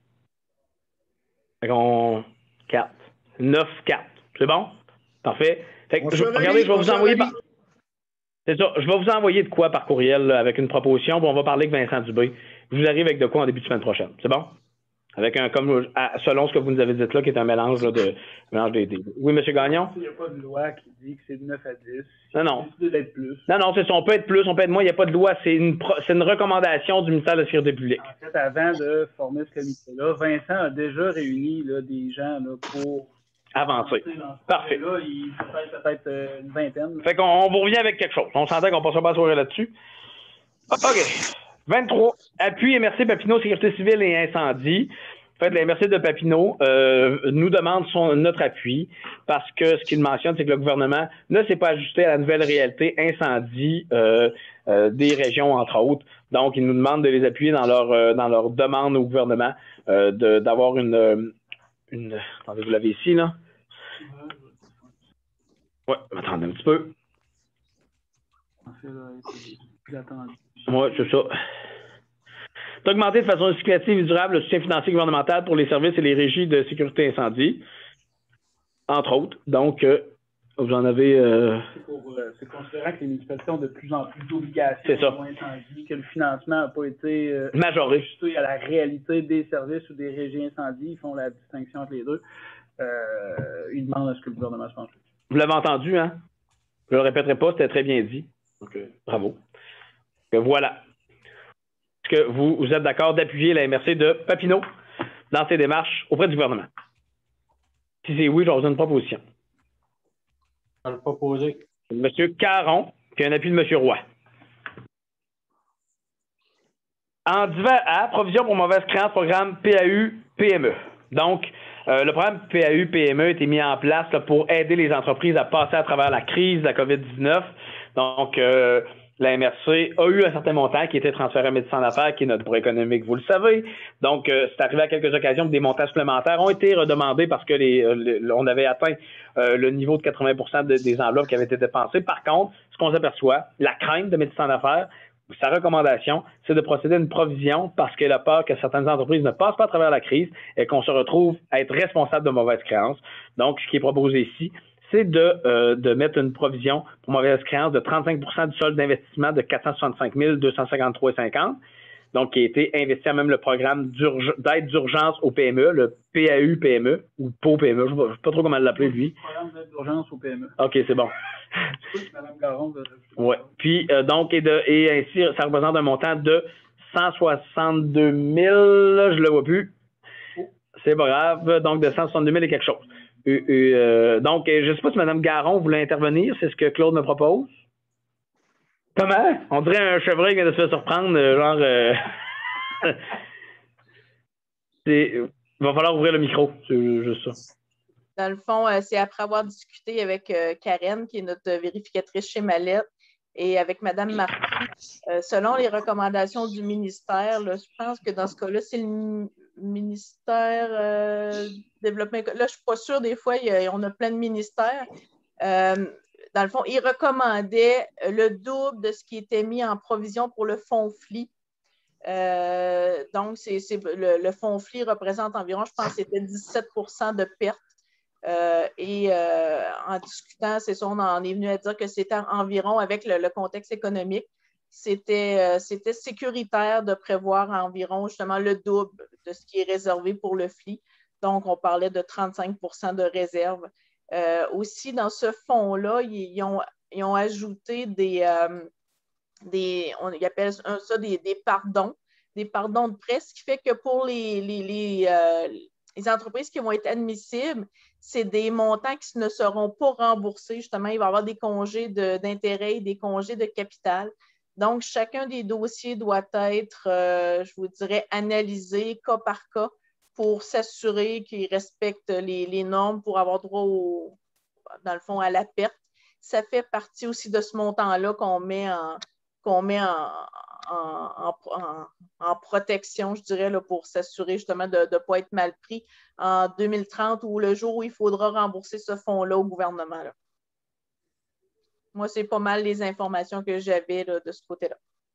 Fait qu'on... 4. 9, 4. C'est bon? Parfait. Fait que, regardez, je vais vous envoyer par... C'est ça. Je vais vous envoyer de quoi par courriel là, avec une proposition, puis on va parler avec Vincent Dubé. Je vous arrive avec de quoi en début de semaine prochaine. C'est bon? Avec selon ce que vous nous avez dit là, qui est un mélange là, des. Oui, M. Gagnon? Il n'y a pas de loi qui dit que c'est de 9 à 10. Non. C'est d'être plus. Non, c'est ça. On peut être plus, on peut être moins. Il n'y a pas de loi. C'est une recommandation du ministère de la Sécurité publique. En fait, avant de former ce comité-là, Vincent a déjà réuni là, des gens là, pour avancer. Parfait. Là, il peut-être une vingtaine. Là. Fait qu'on vous revient avec quelque chose. On s'entend qu'on passera pas la soirée là-dessus. OK. 23. Appui et merci Papineau, Sécurité civile et incendie. En fait, les MRC de Papineau nous demandent notre appui parce que ce qu'il mentionne, c'est que le gouvernement ne s'est pas ajusté à la nouvelle réalité incendie des régions, entre autres. Donc, ils nous demandent de les appuyer dans leur demande au gouvernement d'avoir une... Attendez, vous l'avez ici, là? Oui, attendez un petit peu. Oui, c'est ça. D'augmenter de façon significative et durable le soutien financier gouvernemental pour les services et les régies de sécurité incendie, entre autres. Donc, vous en avez... C'est considérant que les municipalités ont de plus en plus d'obligations pour incendie, que le financement n'a pas été majoré ajusté à la réalité des services ou des régies incendies. Ils font la distinction entre les deux. Ils demandent à ce que le gouvernement se penche. Vous l'avez entendu, hein? Je ne le répéterai pas, c'était très bien dit. Okay. Bravo. Voilà. Est-ce que vous êtes d'accord d'appuyer la MRC de Papineau dans ses démarches auprès du gouvernement? Si c'est oui, je vais vous donner une proposition. Je vais le proposer. M. Caron, puis un appui de M. Roy. En divers A, provision pour mauvaise créance, programme PAU-PME. Donc, le programme PAU-PME a été mis en place là, pour aider les entreprises à passer à travers la crise de la COVID-19. Donc, la MRC a eu un certain montant qui était transféré à Médecins d'affaires, qui est notre droit économique, vous le savez. Donc, c'est arrivé à quelques occasions que des montants supplémentaires ont été redemandés parce que on avait atteint le niveau de 80% des enveloppes qui avaient été dépensées. Par contre, ce qu'on s'aperçoit, la crainte de Médecins d'affaires, sa recommandation, c'est de procéder à une provision parce qu'elle a peur que certaines entreprises ne passent pas à travers la crise et qu'on se retrouve à être responsable de mauvaises créances. Donc, ce qui est proposé ici, c'est de mettre une provision pour mauvaise créance de 35% du solde d'investissement de 465 253,50. Donc, qui a été investi à même le programme d'aide d'urgence au PME, le PAU-PME, ou PAU-PME, je ne sais pas trop comment l'appeler, lui. Programme d'aide d'urgence au PME. OK, c'est bon. Madame Garon. Oui. Puis, donc, et ainsi, ça représente un montant de 162 000, je le vois plus. C'est pas grave. Donc, de 162 000 et quelque chose. Donc, je ne sais pas si Mme Garon voulait intervenir, c'est ce que Claude me propose. Comment? On dirait un chevreuil qui vient de se faire surprendre, il va falloir ouvrir le micro, c'est juste ça. Dans le fond, c'est après avoir discuté avec Karen, qui est notre vérificatrice chez Mallette, et avec Mme Marty, selon les recommandations du ministère, là, je pense que dans ce cas-là, c'est le ministère du développement. Là, je ne suis pas sûre, des fois, on a plein de ministères. Dans le fond, il recommandait le double de ce qui était mis en provision pour le fonds FLI. Donc, le fonds FLI représente environ, je pense, c'était 17% de pertes. En discutant, c'est ça, on en est venu à dire que c'était environ, avec le contexte économique, c'était sécuritaire de prévoir environ justement le double de ce qui est réservé pour le FLI. Donc, on parlait de 35% de réserve. Aussi, dans ce fonds-là, ils ont ajouté ils appellent ça des pardons de prêt, ce qui fait que pour les entreprises qui vont être admissibles, c'est des montants qui ne seront pas remboursés. Justement, il va y avoir des congés d'intérêt et des congés de capital. Donc, chacun des dossiers doit être, je vous dirais, analysé cas par cas pour s'assurer qu'ils respectent les normes pour avoir droit, dans le fond, à la perte. Ça fait partie aussi de ce montant-là qu'on met en protection, je dirais, là, pour s'assurer justement de ne pas être mal pris en 2030 ou le jour où il faudra rembourser ce fonds-là au gouvernement. Là. Moi, c'est pas mal les informations que j'avais de ce côté-là.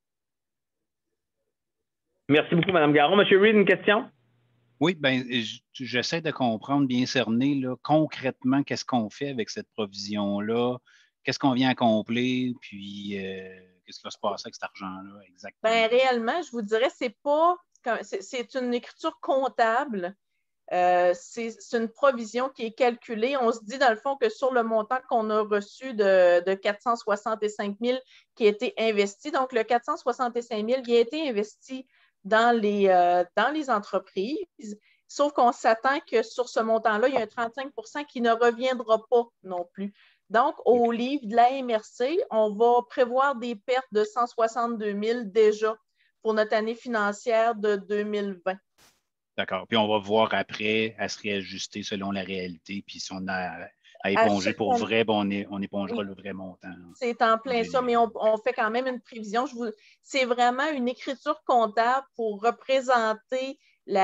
Merci beaucoup, Mme Garon. M. Reid, une question? Oui, bien, j'essaie de comprendre, bien cerner, là, concrètement, qu'est-ce qu'on fait avec cette provision-là, qu'est-ce qu'on vient accomplir, puis qu'est-ce qui va se passer avec cet argent-là exactement? Bien, réellement, je vous dirais, c'est une écriture comptable. C'est une provision qui est calculée. On se dit, dans le fond, que sur le montant qu'on a reçu de 465 000 qui a été investi, donc le 465 000 qui a été investi dans les entreprises, sauf qu'on s'attend que sur ce montant-là, il y a un 35% qui ne reviendra pas non plus. Donc, au livre de la MRC, on va prévoir des pertes de 162 000 déjà pour notre année financière de 2020. D'accord. Puis on va voir après à se réajuster selon la réalité. Puis si on a à éponger pour vrai, on épongera le vrai montant. C'est en plein ça, mais on fait quand même une prévision. C'est vraiment une écriture comptable pour représenter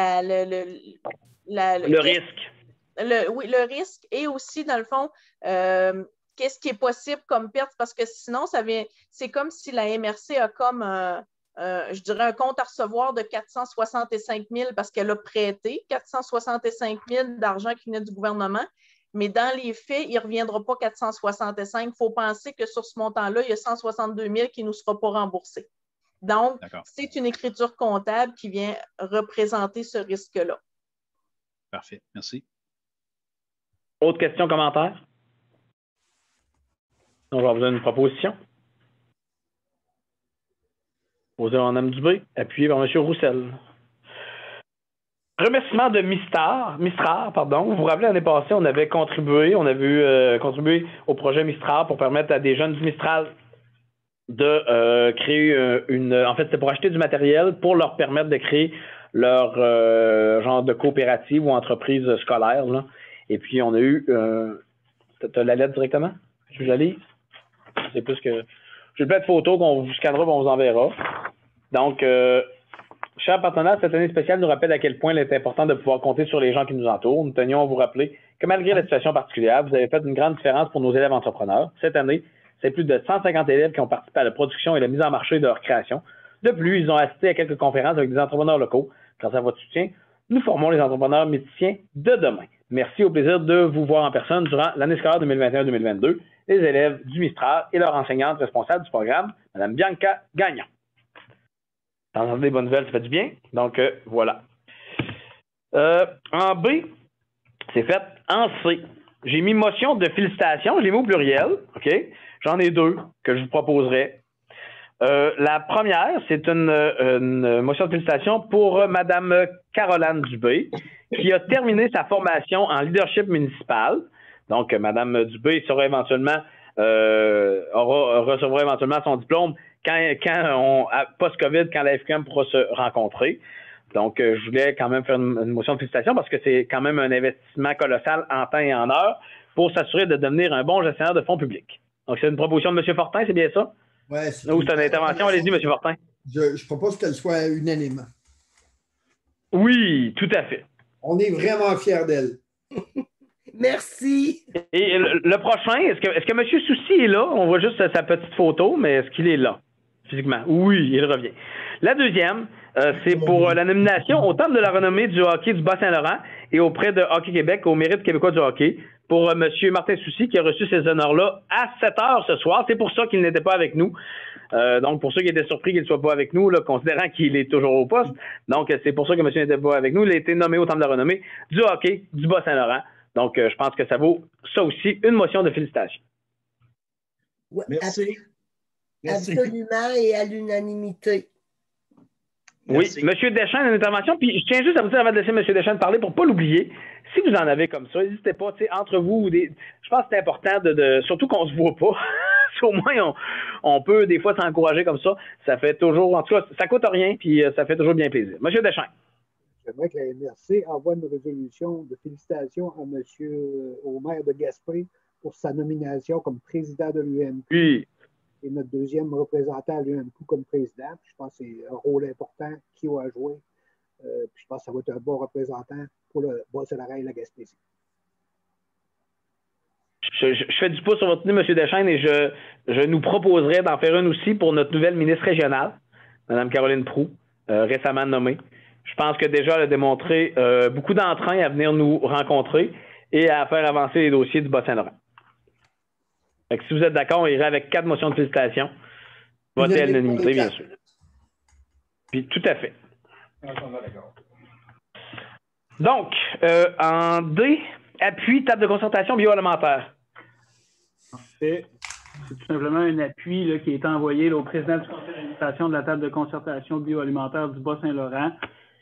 le risque. Oui, le risque et aussi, dans le fond, qu'est-ce qui est possible comme perte? Parce que sinon, c'est comme si la MRC a comme je dirais un compte à recevoir de 465 000 parce qu'elle a prêté 465 000 d'argent qui venait du gouvernement. Mais dans les faits, il ne reviendra pas 465. Il faut penser que sur ce montant-là, il y a 162 000 qui ne nous sera pas remboursé. Donc, c'est une écriture comptable qui vient représenter ce risque-là. Parfait. Merci. Autre question, commentaire? Donc, je vais vous donner une proposition. Posée par Mme Dubé, appuyée par M. Roussel. Remerciement de Mistral, Vous vous rappelez, l'année passée, on avait contribué au projet Mistral pour permettre à des jeunes du Mistral de créer en fait, c'est pour acheter du matériel pour leur permettre de créer leur genre de coopérative ou entreprise scolaire. Là. Et puis, on a eu... t'as la lettre directement? Je la lis? C'est plus que... J'ai plein de photos qu'on vous scannera et on vous enverra. Donc, chers partenaires, cette année spéciale nous rappelle à quel point il est important de pouvoir compter sur les gens qui nous entourent. Nous tenions à vous rappeler que malgré la situation particulière, vous avez fait une grande différence pour nos élèves entrepreneurs. Cette année, c'est plus de 150 élèves qui ont participé à la production et la mise en marché de leur création. De plus, ils ont assisté à quelques conférences avec des entrepreneurs locaux. Grâce à votre soutien, nous formons les entrepreneurs méticiens de demain. Merci, au plaisir de vous voir en personne durant l'année scolaire 2021-2022. Les élèves du Mistral et leur enseignante responsable du programme, Mme Bianca Gagnon. T'entendez des bonnes nouvelles, ça fait du bien. Donc, voilà. En B, c'est fait. En C, j'ai mis motion de félicitations. Je l'ai mis au pluriel. OK? J'en ai deux que je vous proposerai. La première, c'est une motion de félicitations pour Mme Caroline Dubé, qui a terminé sa formation en leadership municipal. Donc, Mme Dubé sera éventuellement, recevra éventuellement son diplôme quand post-COVID, quand la FQM pourra se rencontrer. Donc, je voulais quand même faire une motion de félicitations parce que c'est quand même un investissement colossal en temps et en heure pour s'assurer de devenir un bon gestionnaire de fonds publics. Donc, c'est une proposition de M. Fortin, c'est bien ça? Oui, Ou c'est une intervention? Allez-y, M. Fortin. Je propose qu'elle soit unanime. Oui, tout à fait. On est vraiment fiers d'elle. Merci. Et le prochain, est-ce que M. Soucy est là? On voit juste sa petite photo, mais est-ce qu'il est là, physiquement? Oui, il revient. La deuxième, c'est pour la nomination au Temple de la renommée du hockey du Bas-Saint-Laurent et auprès de Hockey Québec au mérite québécois du hockey pour M. Martin Soucy qui a reçu ces honneurs-là à 7 heures ce soir. C'est pour ça qu'il n'était pas avec nous. Donc, pour ceux qui étaient surpris qu'il ne soit pas avec nous, là, considérant qu'il est toujours au poste. Donc, c'est pour ça que monsieur n'était pas avec nous. Il a été nommé au Temple de la renommée du hockey du Bas-Saint-Laurent. Donc, je pense que ça vaut ça aussi une motion de félicitations. Ouais, merci. Absolument et à l'unanimité. Merci. Oui, M. Deschênes, une intervention. Puis je tiens juste à vous dire avant de laisser M. Deschênes parler pour ne pas l'oublier. Si vous en avez comme ça, n'hésitez pas, entre vous, je pense que c'est important surtout qu'on ne se voit pas. Au moins, on peut des fois s'encourager comme ça. Ça fait toujours, en tout cas, ça ne coûte rien, puis ça fait toujours bien plaisir. M. Deschênes. J'aimerais que la MRC envoie une résolution de félicitations au maire de Gaspé pour sa nomination comme président de l'UMQ. Oui. Et notre deuxième représentant à l'UMQ comme président. Puis je pense que c'est un rôle important qu'il a joué. Puis je pense que ça va être un bon représentant pour le Bas-Saint-Laurent et la Gaspésie. Je fais du pouce sur votre nez, M. Deschênes, et je nous proposerai d'en faire une aussi pour notre nouvelle ministre régionale, Mme Caroline Proulx, récemment nommée. Je pense que déjà, elle a démontré beaucoup d'entrain à venir nous rencontrer et à faire avancer les dossiers du Bas-Saint-Laurent. Fait que si vous êtes d'accord, on irait avec 4 motions de félicitations. Votez à l'unanimité, bien sûr. Puis, tout à fait. Donc, en D, appui, table de concertation bioalimentaire. En fait, c'est tout simplement un appui là, qui est envoyé là, au président du conseil d'administration de la table de concertation bioalimentaire du Bas-Saint-Laurent.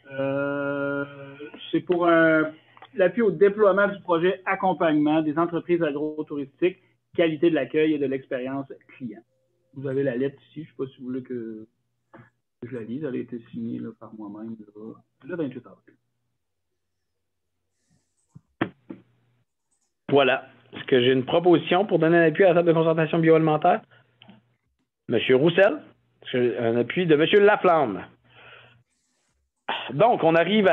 C'est pour l'appui au déploiement du projet accompagnement des entreprises agrotouristiques, qualité de l'accueil et de l'expérience client. Vous avez la lettre ici, je ne sais pas si vous voulez que je la lise, elle a été signée là, par moi-même le 28 avril. Voilà. Est-ce que j'ai une proposition pour donner un appui à la table de concertation bioalimentaire? M. Roussel, un appui de M. Laflamme. Donc, on arrive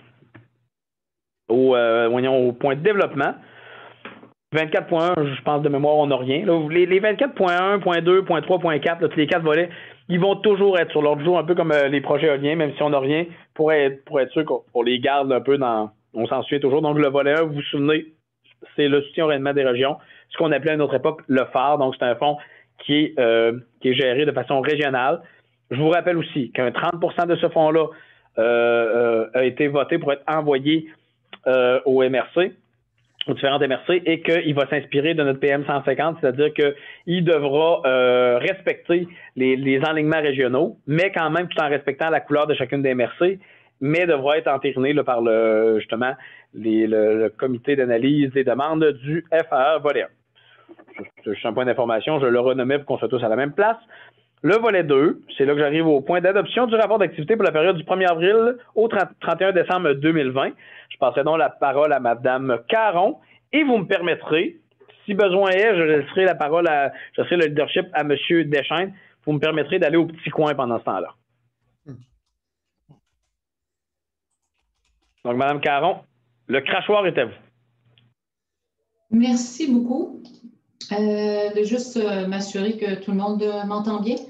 au point de développement. 24.1, je pense de mémoire, on n'a rien. Là, les 24.1, point 2, point 3, point 4, là, tous les 4 volets, ils vont toujours être sur l'ordre du jour, un peu comme les projets éoliens, même si on n'a rien, pour être sûr qu'on les garde un peu on s'en souvient toujours. Donc, le volet 1, vous vous souvenez, c'est le soutien au rayonnement des régions, ce qu'on appelait à notre époque le phare. Donc, c'est un fonds qui est géré de façon régionale. Je vous rappelle aussi qu'un 30% de ce fonds-là a été voté pour être envoyé au MRC, aux différentes MRC, et qu'il va s'inspirer de notre PM 150, c'est-à-dire qu'il devra respecter les enlignements régionaux, mais quand même tout en respectant la couleur de chacune des MRC, mais devra être entériné là, par le comité d'analyse des demandes du FAE volet 1. c'est juste un point d'information, je le renommais pour qu'on soit tous à la même place. Le volet 2, c'est là que j'arrive au point d'adoption du rapport d'activité pour la période du 1er avril au 31 décembre 2020. Je passerai donc la parole à Mme Caron et vous me permettrez, si besoin est, je laisserai la parole je laisserai le leadership à M. Deschênes. Vous me permettrez d'aller au petit coin pendant ce temps-là. Donc, Mme Caron, le crachoir est à vous. Merci beaucoup. De juste m'assurer que tout le monde m'entend bien.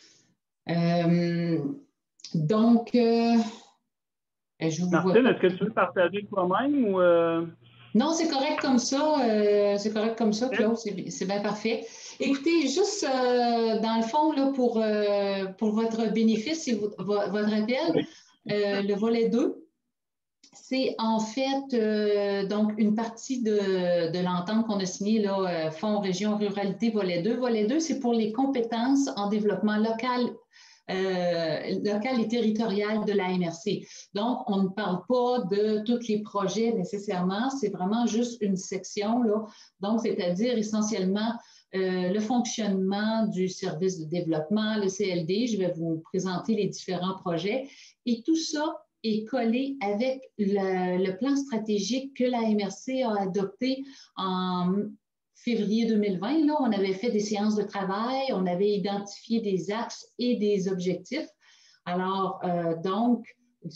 Martine, est-ce que tu veux partager toi-même ou... Non, c'est correct comme ça. C'est correct comme ça, Claude. C'est bien parfait. Écoutez, juste dans le fond, là, pour votre bénéfice et votre rappel, le volet 2, c'est en fait donc une partie de l'entente qu'on a signée, là, Fonds Région Ruralité, volet 2. Volet 2, c'est pour les compétences en développement local et territorial de la MRC. Donc, on ne parle pas de tous les projets nécessairement, c'est vraiment juste une section, là. Donc, c'est-à-dire essentiellement le fonctionnement du service de développement, le CLD. Je vais vous présenter les différents projets et tout ça est collé avec le plan stratégique que la MRC a adopté en février 2020. Là, on avait fait des séances de travail, on avait identifié des axes et des objectifs. Alors, donc,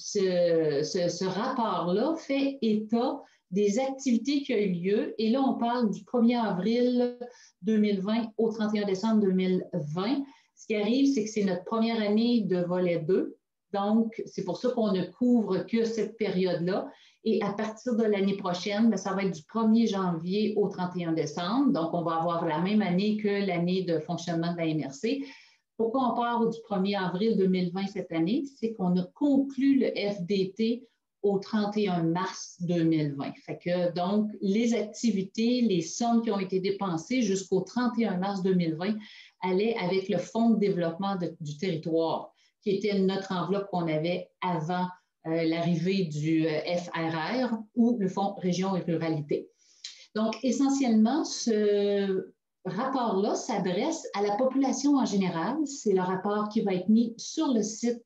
ce rapport-là fait état des activités qui ont eu lieu. Et là, on parle du 1er avril 2020 au 31 décembre 2020. Ce qui arrive, c'est que c'est notre première année de volet 2. Donc, c'est pour ça qu'on ne couvre que cette période-là. Et à partir de l'année prochaine, bien, ça va être du 1er janvier au 31 décembre. Donc, on va avoir la même année que l'année de fonctionnement de la MRC. Pourquoi on part du 1er avril 2020 cette année? C'est qu'on a conclu le FDT au 31 mars 2020. Fait que, donc, les activités, les sommes qui ont été dépensées jusqu'au 31 mars 2020 allaient avec le Fonds de développement du territoire, qui était notre enveloppe qu'on avait avant l'arrivée du FRR ou le Fonds Région et Ruralité. Donc, essentiellement, ce rapport-là s'adresse à la population en général. C'est le rapport qui va être mis sur le site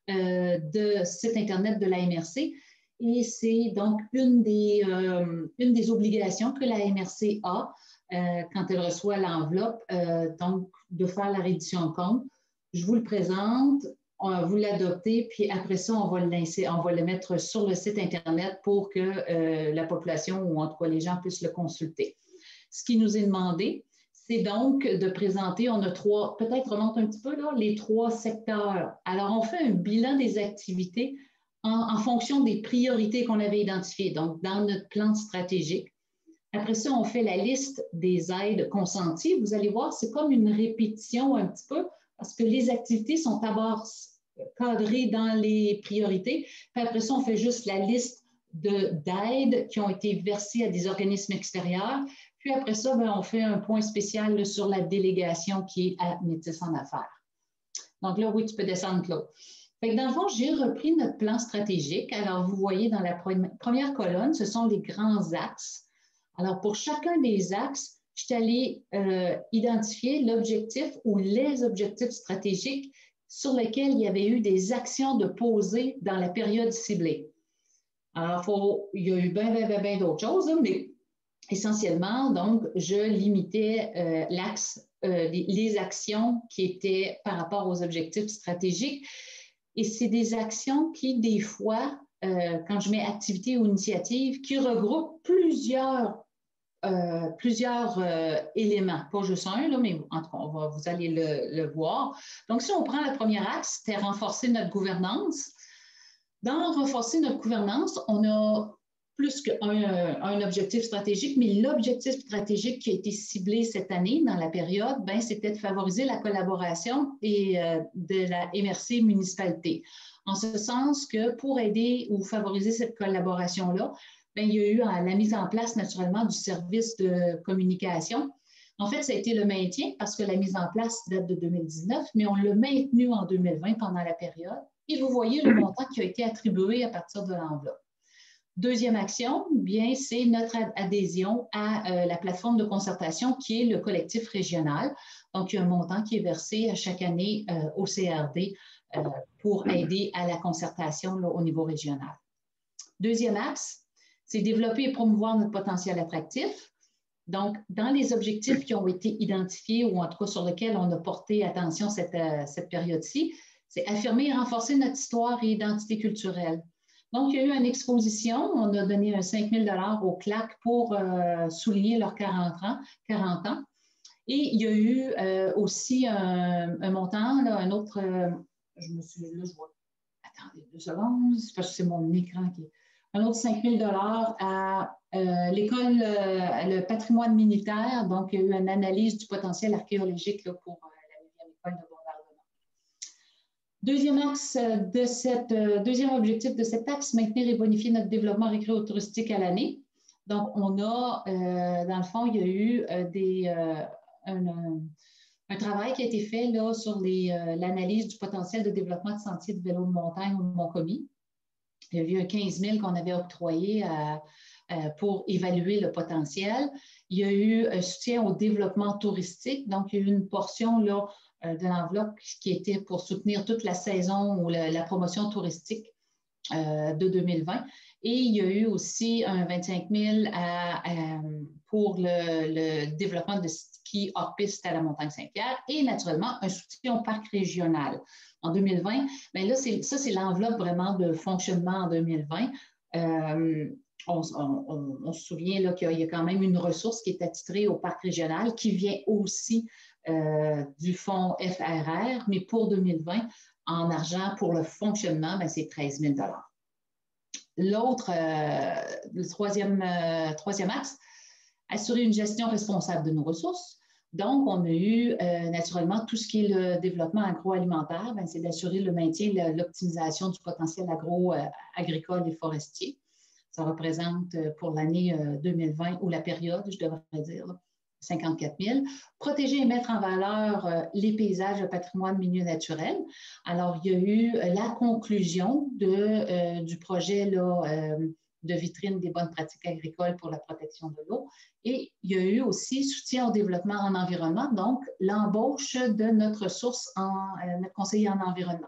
Internet de la MRC. Et c'est donc une des obligations que la MRC a quand elle reçoit l'enveloppe, donc de faire la reddition de compte. Je vous le présente, vous l'adoptez, puis après ça, on va le mettre sur le site Internet pour que la population, ou en tout cas les gens, puissent le consulter. Ce qui nous est demandé, c'est donc de présenter, on a peut-être remonte un petit peu là, les 3 secteurs. Alors, on fait un bilan des activités en fonction des priorités qu'on avait identifiées, donc dans notre plan stratégique. Après ça, on fait la liste des aides consenties. Vous allez voir, c'est comme une répétition un petit peu, parce que les activités sont d'abord cadrées dans les priorités. Puis après ça, on fait juste la liste d'aides qui ont été versées à des organismes extérieurs. Puis après ça, bien, on fait un point spécial là, sur la délégation qui est à Métis en affaires. Donc là, oui, tu peux descendre, Claude. Fait que dans le fond, j'ai repris notre plan stratégique. Alors, vous voyez dans la première colonne, ce sont les grands axes. Alors, pour chacun des axes, je suis allée identifier l'objectif ou les objectifs stratégiques sur lesquels il y avait eu des actions de poser dans la période ciblée. Alors, il y a eu bien d'autres choses, hein, mais essentiellement, donc, je limitais l'axe, les actions qui étaient par rapport aux objectifs stratégiques. Et c'est des actions qui, des fois, quand je mets activité ou initiative, qui regroupent plusieurs éléments, pas juste un, là, mais en tout cas, vous allez le voir. Donc, si on prend le premier axe, c'était renforcer notre gouvernance. Dans renforcer notre gouvernance, on a plus qu'un objectif stratégique, mais l'objectif stratégique qui a été ciblé cette année dans la période, c'était de favoriser la collaboration de la MRC municipalité. En ce sens que pour aider ou favoriser cette collaboration-là, il y a eu la mise en place naturellement du service de communication. En fait, ça a été le maintien parce que la mise en place date de 2019, mais on l'a maintenu en 2020 pendant la période. Et vous voyez le montant qui a été attribué à partir de l'enveloppe. Deuxième action, bien, c'est notre adhésion à la plateforme de concertation qui est le collectif régional. Donc, il y a un montant qui est versé à chaque année au CRD pour aider à la concertation là, au niveau régional. Deuxième axe, c'est développer et promouvoir notre potentiel attractif. Donc, dans les objectifs qui ont été identifiés ou en tout cas sur lesquels on a porté attention cette période-ci, c'est affirmer et renforcer notre histoire et identité culturelle. Donc, il y a eu une exposition, on a donné un 5 000 $ au CLAC pour souligner leurs 40 ans. Et il y a eu aussi un montant, là, un autre, je me suis, là, je vois, attendez 2 secondes, c'est parce que c'est mon écran qui est, un autre 5 000 $ à l'école, le patrimoine militaire. Donc, il y a eu une analyse du potentiel archéologique là, pour la 9e école de bombardement. Deuxième objectif de cet axe, maintenir et bonifier notre développement récréo-touristique à l'année. Donc, on a, dans le fond, il y a eu un travail qui a été fait là, sur l'analyse du potentiel de développement de sentiers de vélo de montagne au Mont-Commis. Il y a eu un 15 000 qu'on avait octroyé pour évaluer le potentiel. Il y a eu un soutien au développement touristique. Donc, il y a eu une portion là, de l'enveloppe qui était pour soutenir toute la saison ou la promotion touristique de 2020. Et il y a eu aussi un 25 000 pour le développement de ski hors-piste à la Montagne Saint-Pierre et naturellement un soutien au parc régional. En 2020, bien là, ça, c'est l'enveloppe vraiment de fonctionnement en 2020. On se souvient qu'il y a quand même une ressource qui est attitrée au parc régional qui vient aussi du fonds FRR, mais pour 2020, en argent pour le fonctionnement, c'est 13 000 $. L'autre, le troisième axe, assurer une gestion responsable de nos ressources. Donc, on a eu naturellement tout ce qui est le développement agroalimentaire, c'est d'assurer le maintien et l'optimisation du potentiel agricole et forestier. Ça représente pour l'année 2020 ou la période, je devrais dire, 54 000. Protéger et mettre en valeur les paysages, le patrimoine, milieu naturel. Alors, il y a eu la conclusion du projet là, de vitrine des bonnes pratiques agricoles pour la protection de l'eau. Et il y a eu aussi soutien au développement en environnement, donc l'embauche de notre ressource, notre conseiller en environnement.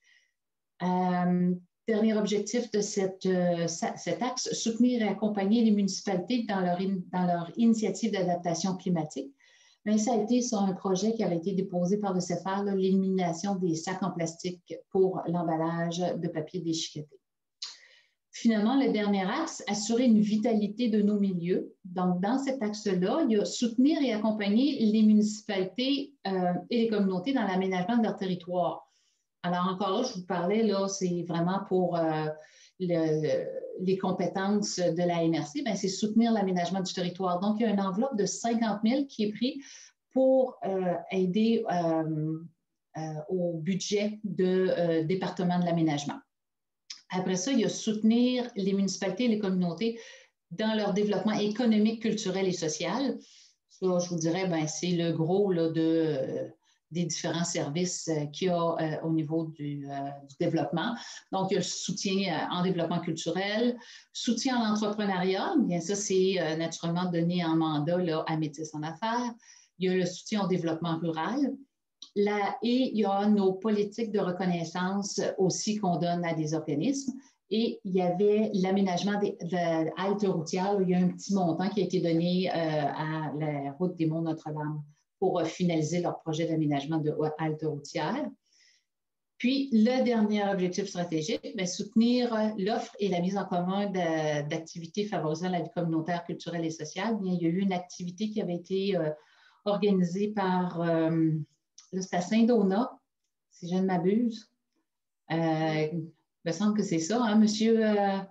Dernier objectif de cet axe, soutenir et accompagner les municipalités dans leur initiative d'adaptation climatique. Mais ça a été sur un projet qui avait été déposé par le CFR, l'élimination des sacs en plastique pour l'emballage de papier déchiqueté. Finalement, le dernier axe, assurer une vitalité de nos milieux. Donc, dans cet axe-là, il y a soutenir et accompagner les municipalités et les communautés dans l'aménagement de leur territoire. Alors, encore là, je vous parlais, là, c'est vraiment pour les compétences de la MRC, c'est soutenir l'aménagement du territoire. Donc, il y a une enveloppe de 50 000 qui est prise pour aider au budget du département de l'aménagement. Après ça, il y a soutenir les municipalités et les communautés dans leur développement économique, culturel et social. Ça, je vous dirais, c'est le gros là, des différents services qu'il y a au niveau du développement. Donc, il y a le soutien en développement culturel, soutien à l'entrepreneuriat. Bien, ça, c'est naturellement donné en mandat là, à Métis en affaires. Il y a le soutien au développement rural. Et il y a nos politiques de reconnaissance aussi qu'on donne à des organismes. Et il y avait l'aménagement de haltes routières. Il y a un petit montant qui a été donné à la route des Monts Notre-Dame pour finaliser leur projet d'aménagement de haltes routières. Puis, le dernier objectif stratégique, soutenir l'offre et la mise en commun d'activités favorisant la vie communautaire, culturelle et sociale. Bien, il y a eu une activité qui avait été organisée par... c'est à Saint-Donat, si je ne m'abuse. Il me semble que c'est ça, hein, monsieur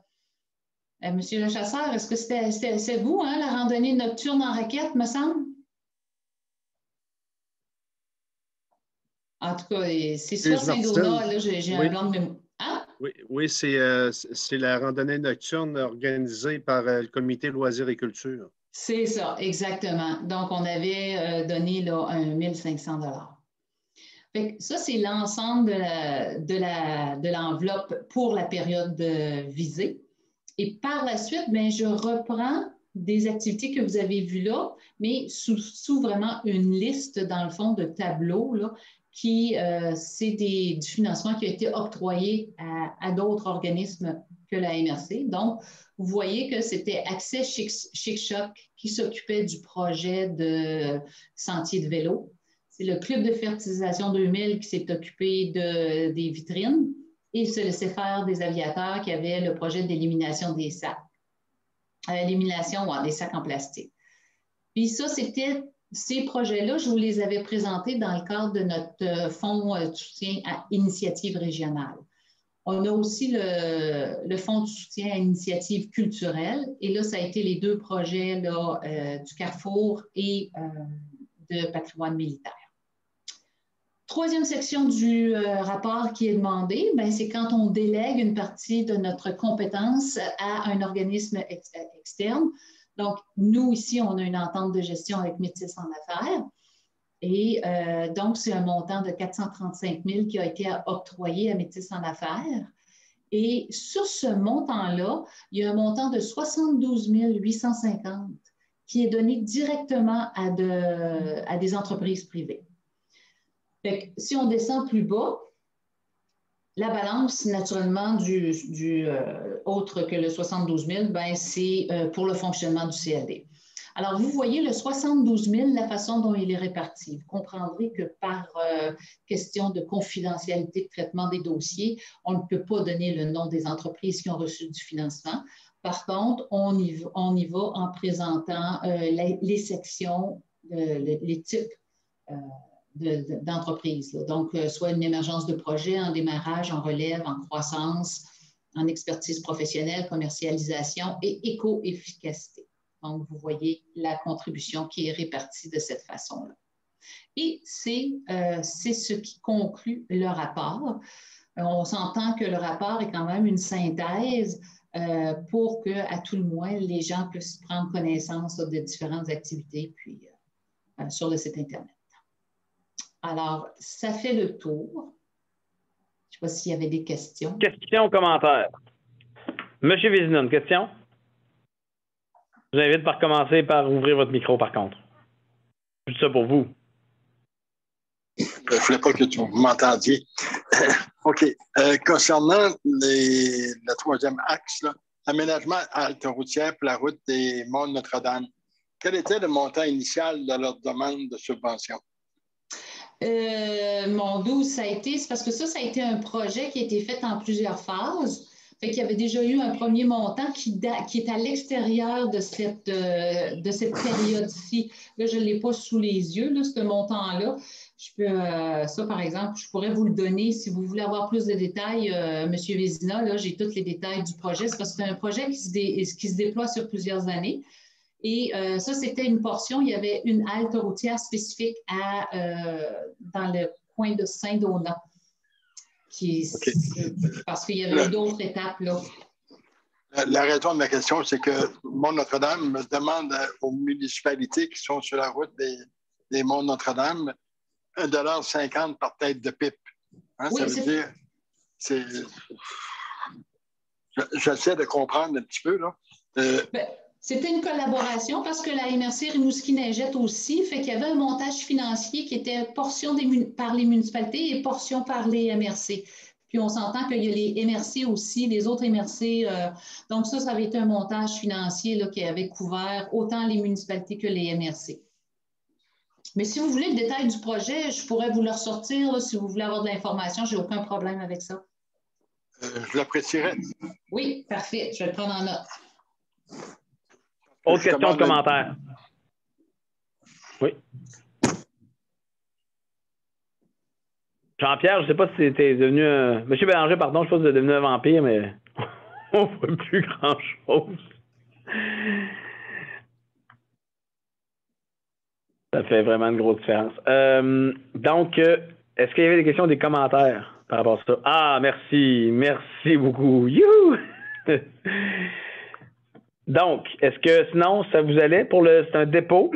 le chasseur. Est-ce que c'est vous, hein, la randonnée nocturne en raquette, me semble? En tout cas, c'est soit Saint-Donat, là, j'ai un blanc de mémoire. Hein? Oui, c'est la randonnée nocturne organisée par le Comité Loisirs et Culture. C'est ça, exactement. Donc, on avait donné là, 1 500 $. Ça, c'est l'ensemble de l'enveloppe pour la période visée. Et par la suite, bien, je reprends des activités que vous avez vues là, mais sous vraiment une liste, dans le fond, de tableaux, là, qui, c'est du financement qui a été octroyé à d'autres organismes que la MRC. Donc, vous voyez que c'était Accès Chic-Choc qui s'occupait du projet de sentier de vélo. C'est le Club de fertilisation 2000 qui s'est occupé des vitrines et se laissait faire des aviateurs qui avaient le projet d'élimination des sacs. Élimination des sacs en plastique. Puis ça, c'était ces projets-là, je vous les avais présentés dans le cadre de notre fonds de soutien à initiative régionale. On a aussi le fonds de soutien à initiative culturelle. Et là, ça a été les deux projets là, du Carrefour et de patrimoine militaire. Troisième section du rapport qui est demandée, c'est quand on délègue une partie de notre compétence à un organisme externe. Donc, nous, ici, on a une entente de gestion avec Métis en affaires. Et donc, c'est un montant de 435 000 qui a été octroyé à Métis en affaires. Et sur ce montant-là, il y a un montant de 72 850 qui est donné directement à des entreprises privées. Fait que, si on descend plus bas, la balance, naturellement, autre que le 72 000, c'est pour le fonctionnement du CAD. Alors, vous voyez le 72 000, la façon dont il est réparti. Vous comprendrez que par question de confidentialité de traitement des dossiers, on ne peut pas donner le nom des entreprises qui ont reçu du financement. Par contre, on y va en présentant les sections, les types d'entreprises. Donc, soit une émergence de projet, en démarrage, en relève, en croissance, en expertise professionnelle, commercialisation et éco-efficacité. Donc, vous voyez la contribution qui est répartie de cette façon-là. Et c'est ce qui conclut le rapport. On s'entend que le rapport est quand même une synthèse pour que, à tout le moins, les gens puissent prendre connaissance de différentes activités puis, sur le site Internet. Alors, ça fait le tour. Je ne sais pas s'il y avait des questions. Questions, commentaires. Monsieur Vézina, une question? Je vous invite par commencer par ouvrir votre micro, par contre. Juste ça pour vous. Je ne voulais pas que tu m'entendiez. OK. Concernant le troisième axe, là, aménagement halte routière pour la route des Monts Notre-Dame, quel était le montant initial de leur demande de subvention? Mon doux, c'est parce que ça a été un projet qui a été fait en plusieurs phases. Fait qu'il y avait déjà eu un premier montant qui est à l'extérieur de cette période-ci. Là, je ne l'ai pas sous les yeux, là, ce montant-là. Ça, par exemple, je pourrais vous le donner si vous voulez avoir plus de détails, M. Vézina. Là, j'ai tous les détails du projet. C'est parce que c'est un projet qui se déploie sur plusieurs années. Et ça, c'était une portion. Il y avait une halte routière spécifique dans le coin de Saint-Donat. Okay. Parce qu'il y avait d'autres étapes, là. La raison de ma question, c'est que Mont-Notre-Dame me demande aux municipalités qui sont sur la route des Monts-Notre-Dame 1,50 $ par tête de pipe. Hein, oui, ça veut dire... J'essaie de comprendre un petit peu, là. C'était une collaboration parce que la MRC Rimouski-Neigette aussi, fait qu'il y avait un montage financier qui était portion par les municipalités et portion par les MRC. Puis on s'entend qu'il y a les MRC aussi, les autres MRC. Donc ça avait été un montage financier là, qui avait couvert autant les municipalités que les MRC. Mais si vous voulez le détail du projet, je pourrais vous le ressortir là, si vous voulez avoir de l'information. Je n'ai aucun problème avec ça. Je l'apprécierais. Oui, parfait. Je vais le prendre en note. Autre question de commentaire. Oui. Jean-Pierre, je ne sais pas si c'était devenu un... Monsieur Bélanger, pardon, je ne sais pas si vous êtes devenu un vampire, mais on ne voit plus grand-chose. Ça fait vraiment une grosse différence. Donc, est-ce qu'il y avait des questions, des commentaires par rapport à ça? Ah, merci. Merci beaucoup. Youhou! Donc, est-ce que sinon, ça vous allait pour c'est un dépôt?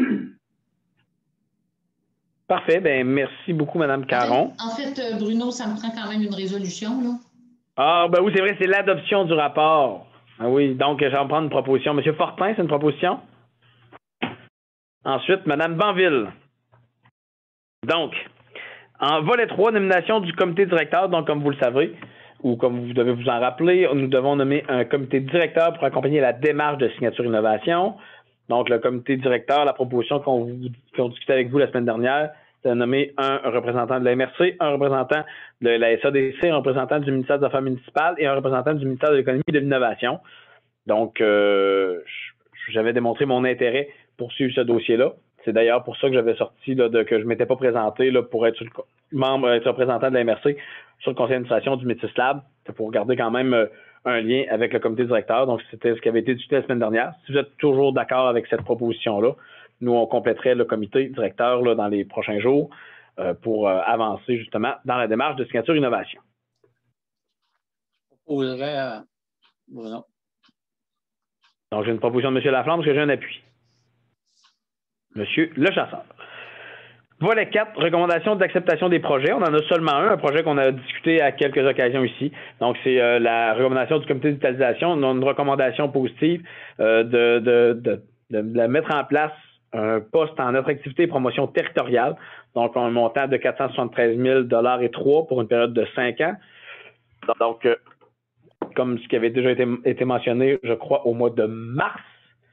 Parfait. Bien, merci beaucoup, Mme Caron. En fait, Bruno, ça me prend quand même une résolution, là. Ah, ben oui, c'est vrai, c'est l'adoption du rapport. Ah oui, donc je vais en prendre une proposition. Monsieur Fortin, c'est une proposition. Ensuite, Mme Banville. Donc, en volet 3, nomination du comité directeur, donc comme vous le savez, ou comme vous devez vous en rappeler, nous devons nommer un comité directeur pour accompagner la démarche de signature innovation. Donc, le comité directeur, la proposition qu'on discutait avec vous la semaine dernière, c'est de nommer un représentant de la MRC, un représentant de la SADC, un représentant du ministère des Affaires municipales et un représentant du ministère de l'Économie et de l'Innovation. Donc, j'avais démontré mon intérêt pour suivre ce dossier-là. C'est d'ailleurs pour ça que j'avais sorti que je ne m'étais pas présenté là, pour être être représentant de la MRC sur le conseil d'administration du Métis Lab. C'est pour garder quand même un lien avec le comité directeur. Donc, c'était ce qui avait été discuté la semaine dernière. Si vous êtes toujours d'accord avec cette proposition-là, nous, on compléterait le comité directeur là, dans les prochains jours pour avancer justement dans la démarche de signature innovation. Je proposerais à Bruno. Donc, j'ai une proposition de M. Laflamme parce que j'ai un appui. M. Lechasseur. Volet 4, recommandation d'acceptation des projets. On en a seulement un projet qu'on a discuté à quelques occasions ici. Donc, c'est la recommandation du comité d'utilisation. On a une recommandation positive de mettre en place un poste en attractivité et promotion territoriale. Donc, un montant de 473 000 $ et 3 pour une période de 5 ans. Donc, comme ce qui avait déjà été mentionné, je crois, au mois de mars.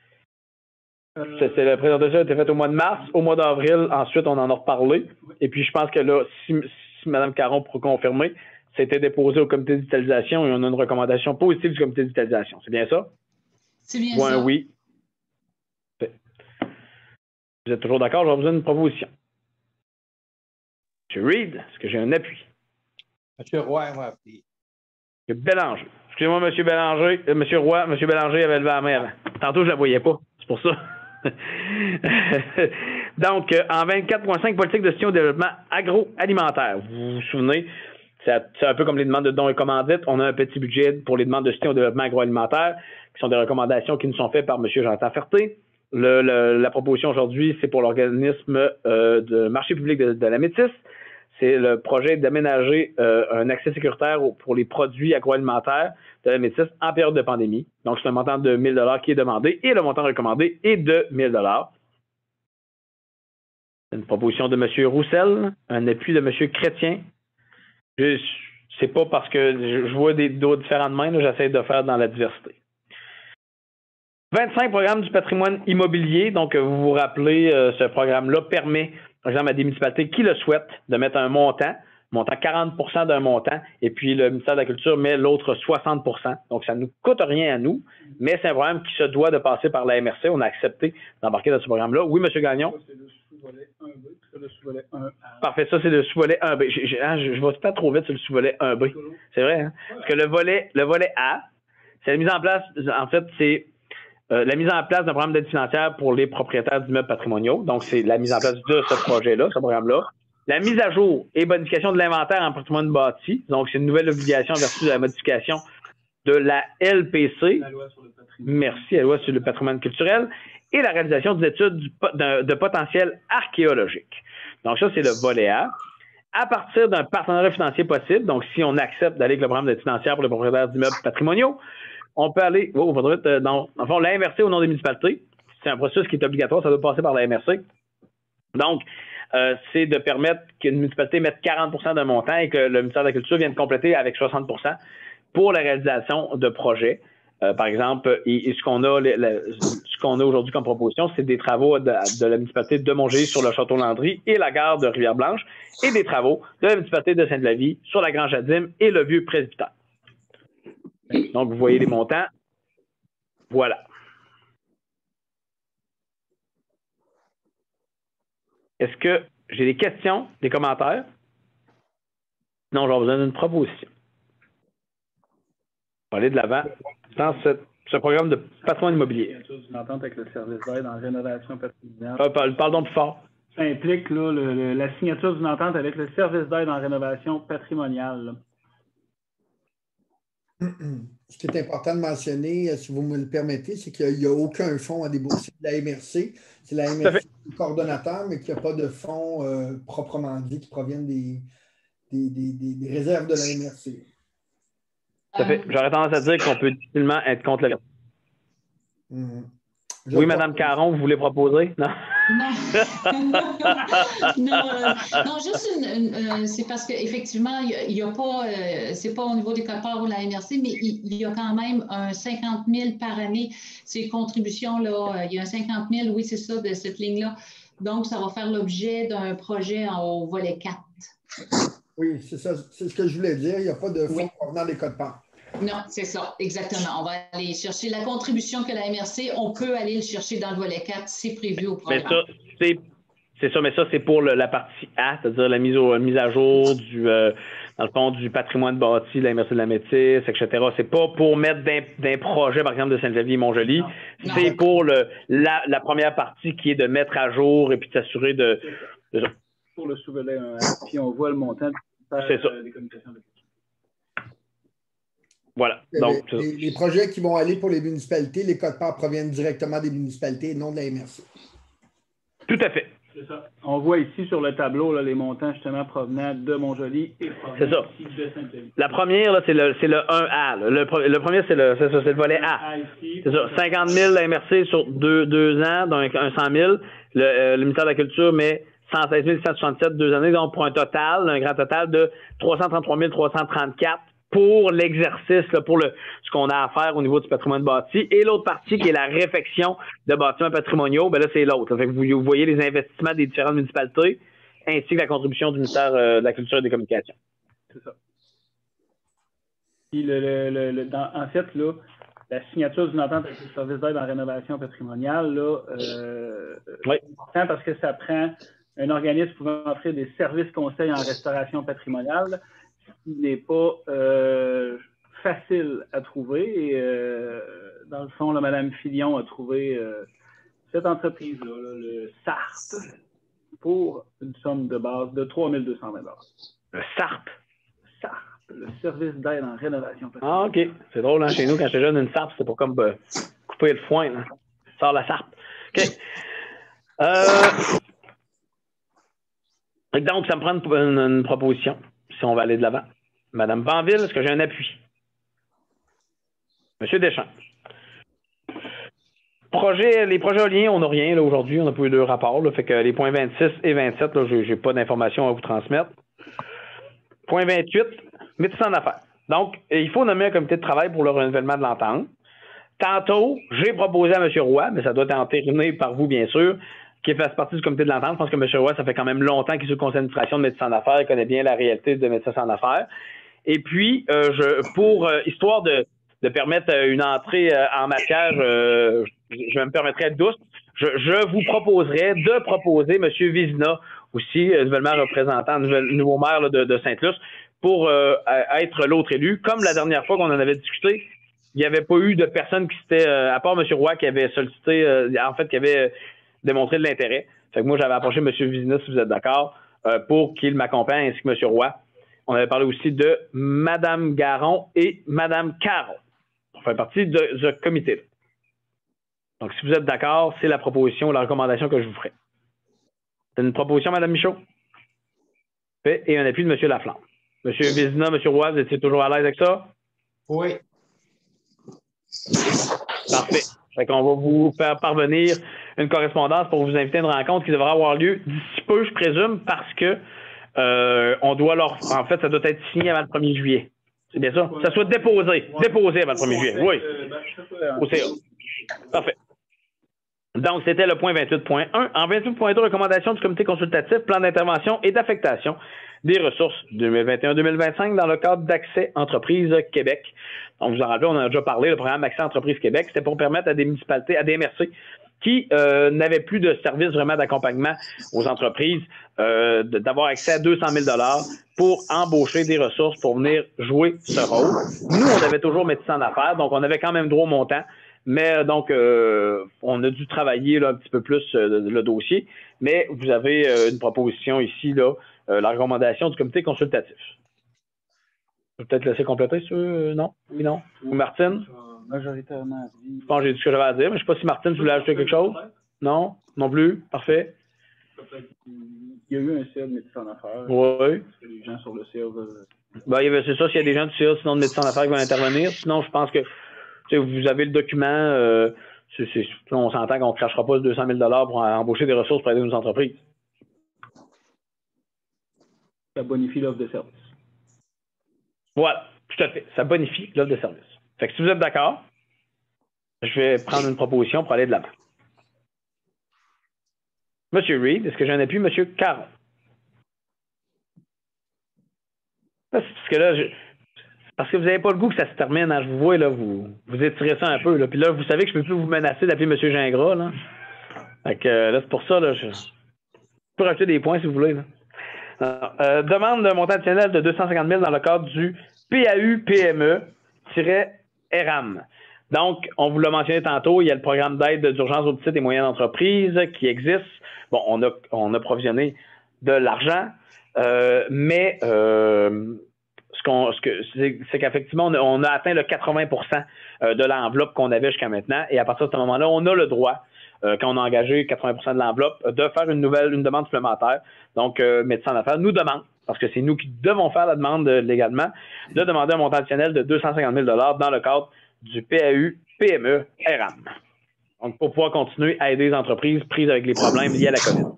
La présentation a été faite au mois de mars. Au mois d'avril, ensuite, on en a reparlé. Et puis, je pense que là, si Mme Caron pourrait confirmer, c'était déposé au comité d'utilisation et on a une recommandation positive du comité d'utilisation. C'est bien ça? C'est bien ça. Oui. Vous êtes toujours d'accord? Je vais vous donner une proposition. M. Reid, est-ce que j'ai un appui? M. Roy m'a appuyé. M. Bélanger. Excusez-moi, M. Bélanger. M. Roy, M. Bélanger avait levé la main avant. Tantôt, je ne la voyais pas. C'est pour ça. Donc, en 24.5, politique de gestion et développement agroalimentaire. Vous vous souvenez, c'est un peu comme les demandes de dons et commandites. On a un petit budget pour les demandes de gestion et développement agroalimentaire, qui sont des recommandations qui nous sont faites par M. Jonathan Ferté. La proposition aujourd'hui, c'est pour l'organisme de marché public de la Métis. C'est le projet d'aménager un accès sécuritaire pour les produits agroalimentaires de la Métis en période de pandémie. Donc, c'est un montant de 1 000 $ qui est demandé et le montant recommandé est de 1 000 $. Une proposition de M. Roussel, un appui de M. Chrétien. C'est pas parce que je vois d'autres différentes mains, j'essaie de faire dans la diversité. 25 programmes du patrimoine immobilier. Donc, vous vous rappelez, ce programme-là permet, par exemple, à des municipalités qui le souhaitent, de mettre un montant 40 % d'un montant, et puis le ministère de la Culture met l'autre 60 %. Donc, ça ne nous coûte rien à nous, mais c'est un programme qui se doit de passer par la MRC. On a accepté d'embarquer dans ce programme-là. Oui, M. Gagnon? C'est le sous-volet 1B, c'est le sous-volet 1A. Parfait, ça, c'est le sous-volet 1B. Je vais pas trop vite sur le sous-volet 1B. C'est vrai, hein? Parce que le volet A, c'est la mise en place, en fait, c'est la mise en place d'un programme d'aide financière pour les propriétaires d'immeubles patrimoniaux. Donc, c'est la mise en place de ce projet-là, ce programme-là. La mise à jour et bonification de l'inventaire en patrimoine bâti. Donc, c'est une nouvelle obligation en vertu de la modification de la LPC. La loi sur le patrimoine. Merci, la loi sur le patrimoine culturel. Et la réalisation des études de potentiel archéologique. Donc, ça, c'est le volet A. À partir d'un partenariat financier possible, donc si on accepte d'aller avec le programme d'aide financière pour les propriétaires d'immeubles patrimoniaux, on peut aller, dans le fond, la MRC au nom des municipalités. C'est un processus qui est obligatoire, ça doit passer par la MRC. Donc, c'est de permettre qu'une municipalité mette 40 % d'un montant et que le ministère de la Culture vienne compléter avec 60 % pour la réalisation de projets. Par exemple, et ce qu'on a aujourd'hui comme proposition, c'est des travaux de la municipalité de Montgéry sur le Château-Landry et la gare de Rivière-Blanche et des travaux de la municipalité de Sainte-Lavie sur la Grange Adim et le Vieux Presbytère. Donc, vous voyez les montants. Voilà. Est-ce que j'ai des questions, des commentaires? Non, je vais vous donner une proposition. On va aller de l'avant dans ce programme de patrimoine immobilier. Une entente avec le service d'aide en rénovation patrimoniale. Pardon plus fort. Ça implique là, la signature d'une entente avec le service d'aide en rénovation patrimoniale. Là. Ce qui est important de mentionner, si vous me le permettez, c'est qu'il n'y a aucun fonds à débourser de la MRC. C'est la MRC qui est le coordonnateur, mais qu'il n'y a pas de fonds proprement dit qui proviennent des réserves de la MRC. Ça fait. J'aurais tendance à dire qu'on peut difficilement être contre le vertige. Oui, Mme Caron, vous voulez proposer? Non. Non, juste c'est parce qu'effectivement, il y a pas, c'est pas au niveau des codes-parts ou de la MRC, mais il y a quand même un 50 000 par année. Ces contributions-là, il y a un 50 000, oui, c'est ça, de cette ligne-là. Donc, ça va faire l'objet d'un projet au volet 4. Oui, c'est ça, c'est ce que je voulais dire. Il n'y a pas de fonds provenant des codes-parts. Non, c'est ça, exactement. On va aller chercher la contribution que la MRC, on peut aller le chercher dans le volet 4, c'est prévu au programme. Mais ça, c'est pour la partie A, c'est-à-dire la mise à jour dans le fond, du patrimoine bâti, la MRC de la Métis, etc. C'est pas pour mettre d'un projet, par exemple, de Sainte-Flavie et Montjoly. C'est pour la première partie qui est de mettre à jour et puis de s'assurer de... Pour le sous-volet 1A, puis on voit le montant des communications de... Voilà. Donc, les projets qui vont aller pour les municipalités, les codes-parts proviennent directement des municipalités et non de la MRC. Tout à fait. C'est ça. On voit ici sur le tableau là, les montants justement provenant de Montjoly et provenant ici de Sainte-Flavie. La première, là, c'est le 1A. Là. Le premier, c'est le volet A. C'est ça. 50 000 la MRC sur deux ans, donc un 100 000. Le ministère de la Culture met 116 167 2 années, donc pour un grand total de 333 334 pour l'exercice, pour ce qu'on a à faire au niveau du patrimoine bâti. Et l'autre partie, qui est la réfection de bâtiments patrimoniaux, ben là, c'est l'autre. Fait que vous voyez les investissements des différentes municipalités, ainsi que la contribution du ministère de la Culture et des Communications. C'est ça. Puis, en fait, là, la signature d'une entente avec le service d'aide en rénovation patrimoniale, là, c'est important parce que ça prend un organisme pouvant offrir des services conseils en restauration patrimoniale, ce qui n'est pas facile à trouver. Et dans le fond, là, Mme Filion a trouvé cette entreprise-là, le SARP, pour une somme de base de 3 220 $. Le SARP? SARP, le service d'aide en rénovation Ah, patrimoniale. OK. C'est drôle, hein? Chez nous, quand j'étais jeune, une SARP, c'était pour comme couper le foin. Là. Sors la SARP. OK. Donc, ça me prend une proposition, si on va aller de l'avant. Madame Banville, est-ce que j'ai un appui? Monsieur Deschamps. Les projets éoliens, on n'a rien là aujourd'hui. On n'a pas eu de rapport. Là, fait que les points 26 et 27, je n'ai pas d'informations à vous transmettre. Point 28, médecin en affaires. Donc, il faut nommer un comité de travail pour le renouvellement de l'entente. Tantôt, j'ai proposé à M. Roy, mais ça doit être entériné par vous, bien sûr, qui fasse partie du comité de l'entente. Je pense que M. Roy, ça fait quand même longtemps qu'il est sur le conseil d'administration de médecins en affaires, il connaît bien la réalité de médecins en affaires. Et puis, histoire de permettre une entrée en matière, je me permettrais douce, je vous proposerais de proposer M. Vizina, aussi nouvellement représentant, nouveau maire là, de Sainte-Luce, pour être l'autre élu. Comme la dernière fois qu'on en avait discuté, il n'y avait pas eu de personne qui s'était, à part M. Roy, qui avait sollicité, qui avait démontré de l'intérêt. Fait que moi, j'avais approché M. Vizina, si vous êtes d'accord, pour qu'il m'accompagne, ainsi que M. Roy. On avait parlé aussi de Mme Garon et Mme Caron. On fait partie de ce comité-là. Donc, si vous êtes d'accord, c'est la proposition, la recommandation que je vous ferai. C'est une proposition, Mme Michaud? Et un appui de M. Laflamme. M. Vizina, M. Roy, vous étiez toujours à l'aise avec ça? Oui. Parfait. Fait qu'on va vous faire parvenir une correspondance pour vous inviter à une rencontre qui devra avoir lieu d'ici peu, je présume, parce que on doit en fait, ça doit être signé avant le 1er juillet. C'est bien ça? Ça soit déposé. Déposé avant le 1er juillet. Oui. Au CA. Parfait. Donc, c'était le point 28.1. En 28.2, recommandation du comité consultatif, plan d'intervention et d'affectation des ressources 2021-2025 dans le cadre d'Accès Entreprise Québec. Donc, vous en rappelez, on en a déjà parlé, le programme Accès Entreprise Québec, c'était pour permettre à des municipalités, à des MRC, qui n'avaient plus de services vraiment d'accompagnement aux entreprises, d'avoir accès à 200 000 $ pour embaucher des ressources pour venir jouer ce rôle. Nous, on avait toujours médecin en affaires, donc on avait quand même droit au montant, mais donc on a dû travailler là, un petit peu plus le dossier, mais vous avez une proposition ici, là, la recommandation du comité consultatif. Je vais peut-être laisser compléter ça, non? Oui, non? Ou Martine? Majoritairement. Je pense que j'ai dit ce que j'avais à dire, mais je ne sais pas si Martine, tu voulais ajouter quelque chose? Non? Non plus? Parfait. Il y a eu un CA de médecin en affaires. Oui. Parce que les gens sur le CA veulent Ben, c'est ça, s'il y a des gens du CA, sinon de médecins d'affaires qui vont intervenir. Sinon, je pense que vous avez le document. On s'entend qu'on ne crachera pas 200 000 $ pour embaucher des ressources pour aider nos entreprises. Ça bonifie l'offre de service. Voilà, tout à fait. Ça bonifie l'offre de service. Fait que si vous êtes d'accord, je vais prendre une proposition pour aller de l'avant. Monsieur Reed, est-ce que j'en ai plus? Monsieur Caron. Parce que là, parce que vous n'avez pas le goût que ça se termine. Hein, je vous vois, là, vous étirez ça un peu. Là. Puis là, vous savez que je ne peux plus vous menacer d'appeler Monsieur Gingras. Là. Fait que là, c'est pour ça, là, je peux rajouter des points si vous voulez. Là. Alors, demande d'un montant additionnel de 250 000 dans le cadre du PAU-PME-ERAM. Donc, on vous l'a mentionné tantôt, il y a le programme d'aide d'urgence aux petites et moyennes entreprises qui existe. Bon, on a provisionné de l'argent, mais c'est qu'effectivement, on a atteint le 80% de l'enveloppe qu'on avait jusqu'à maintenant. Et à partir de ce moment-là, on a le droit, quand on a engagé 80% de l'enveloppe, de faire une demande supplémentaire. Donc, Médecins d'affaires nous demande, parce que c'est nous qui devons faire la demande légalement, de demander un montant additionnel de 250 000 $ dans le cadre du PAU-PME-ERAM. Donc, pour pouvoir continuer à aider les entreprises prises avec les problèmes liés à la COVID.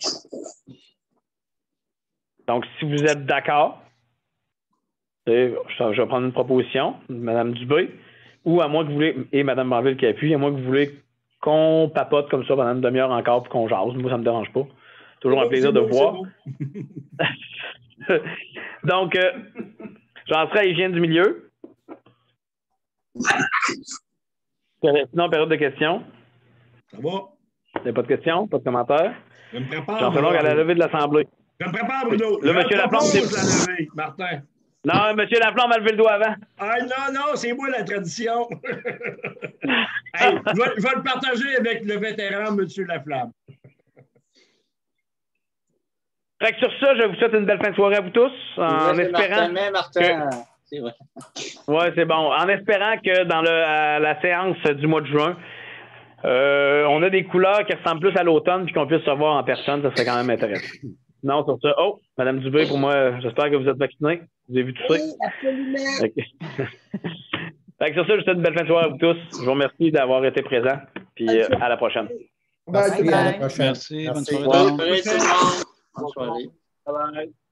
Donc, si vous êtes d'accord, je vais prendre une proposition, Mme Dubé, ou à moins que vous voulez, et Mme Banville qui appuie, à moins que vous voulez qu'on papote comme ça pendant une demi-heure encore pour qu'on jase. Moi, ça ne me dérange pas. Toujours un plaisir de vous voir. Donc, j'en serai à l'hygiène du milieu. Sinon, période de questions. Ça va? Il n'y a pas de questions, pas de commentaires. Je me prépare. J'en fais donc à la levée de l'Assemblée. Je me prépare, Bruno. Là, monsieur Laflamme, la levée, Martin. Non, monsieur Laflamme m'a levé le doigt avant. Ah non, c'est moi la tradition. Hey, je vais le partager avec le vétéran, monsieur Laflamme. Fait que sur ça, je vous souhaite une belle fin de soirée à vous tous. En espérant. Martin. C'est vrai. Oui, c'est bon. En espérant que dans la séance du mois de juin, on a des couleurs qui ressemblent plus à l'automne puis qu'on puisse se voir en personne, ça serait quand même intéressant. Non, sur ça. Oh, Mme Dubé, pour moi, j'espère que vous êtes vaccinée. Vous avez vu tout ça? Oui, absolument. Okay. Fait que sur ça, je vous souhaite une belle fin de soirée à vous tous. Je vous remercie d'avoir été présents. Puis à la prochaine. Bye. Merci. Bonne soirée. Bonne soirée. Bye.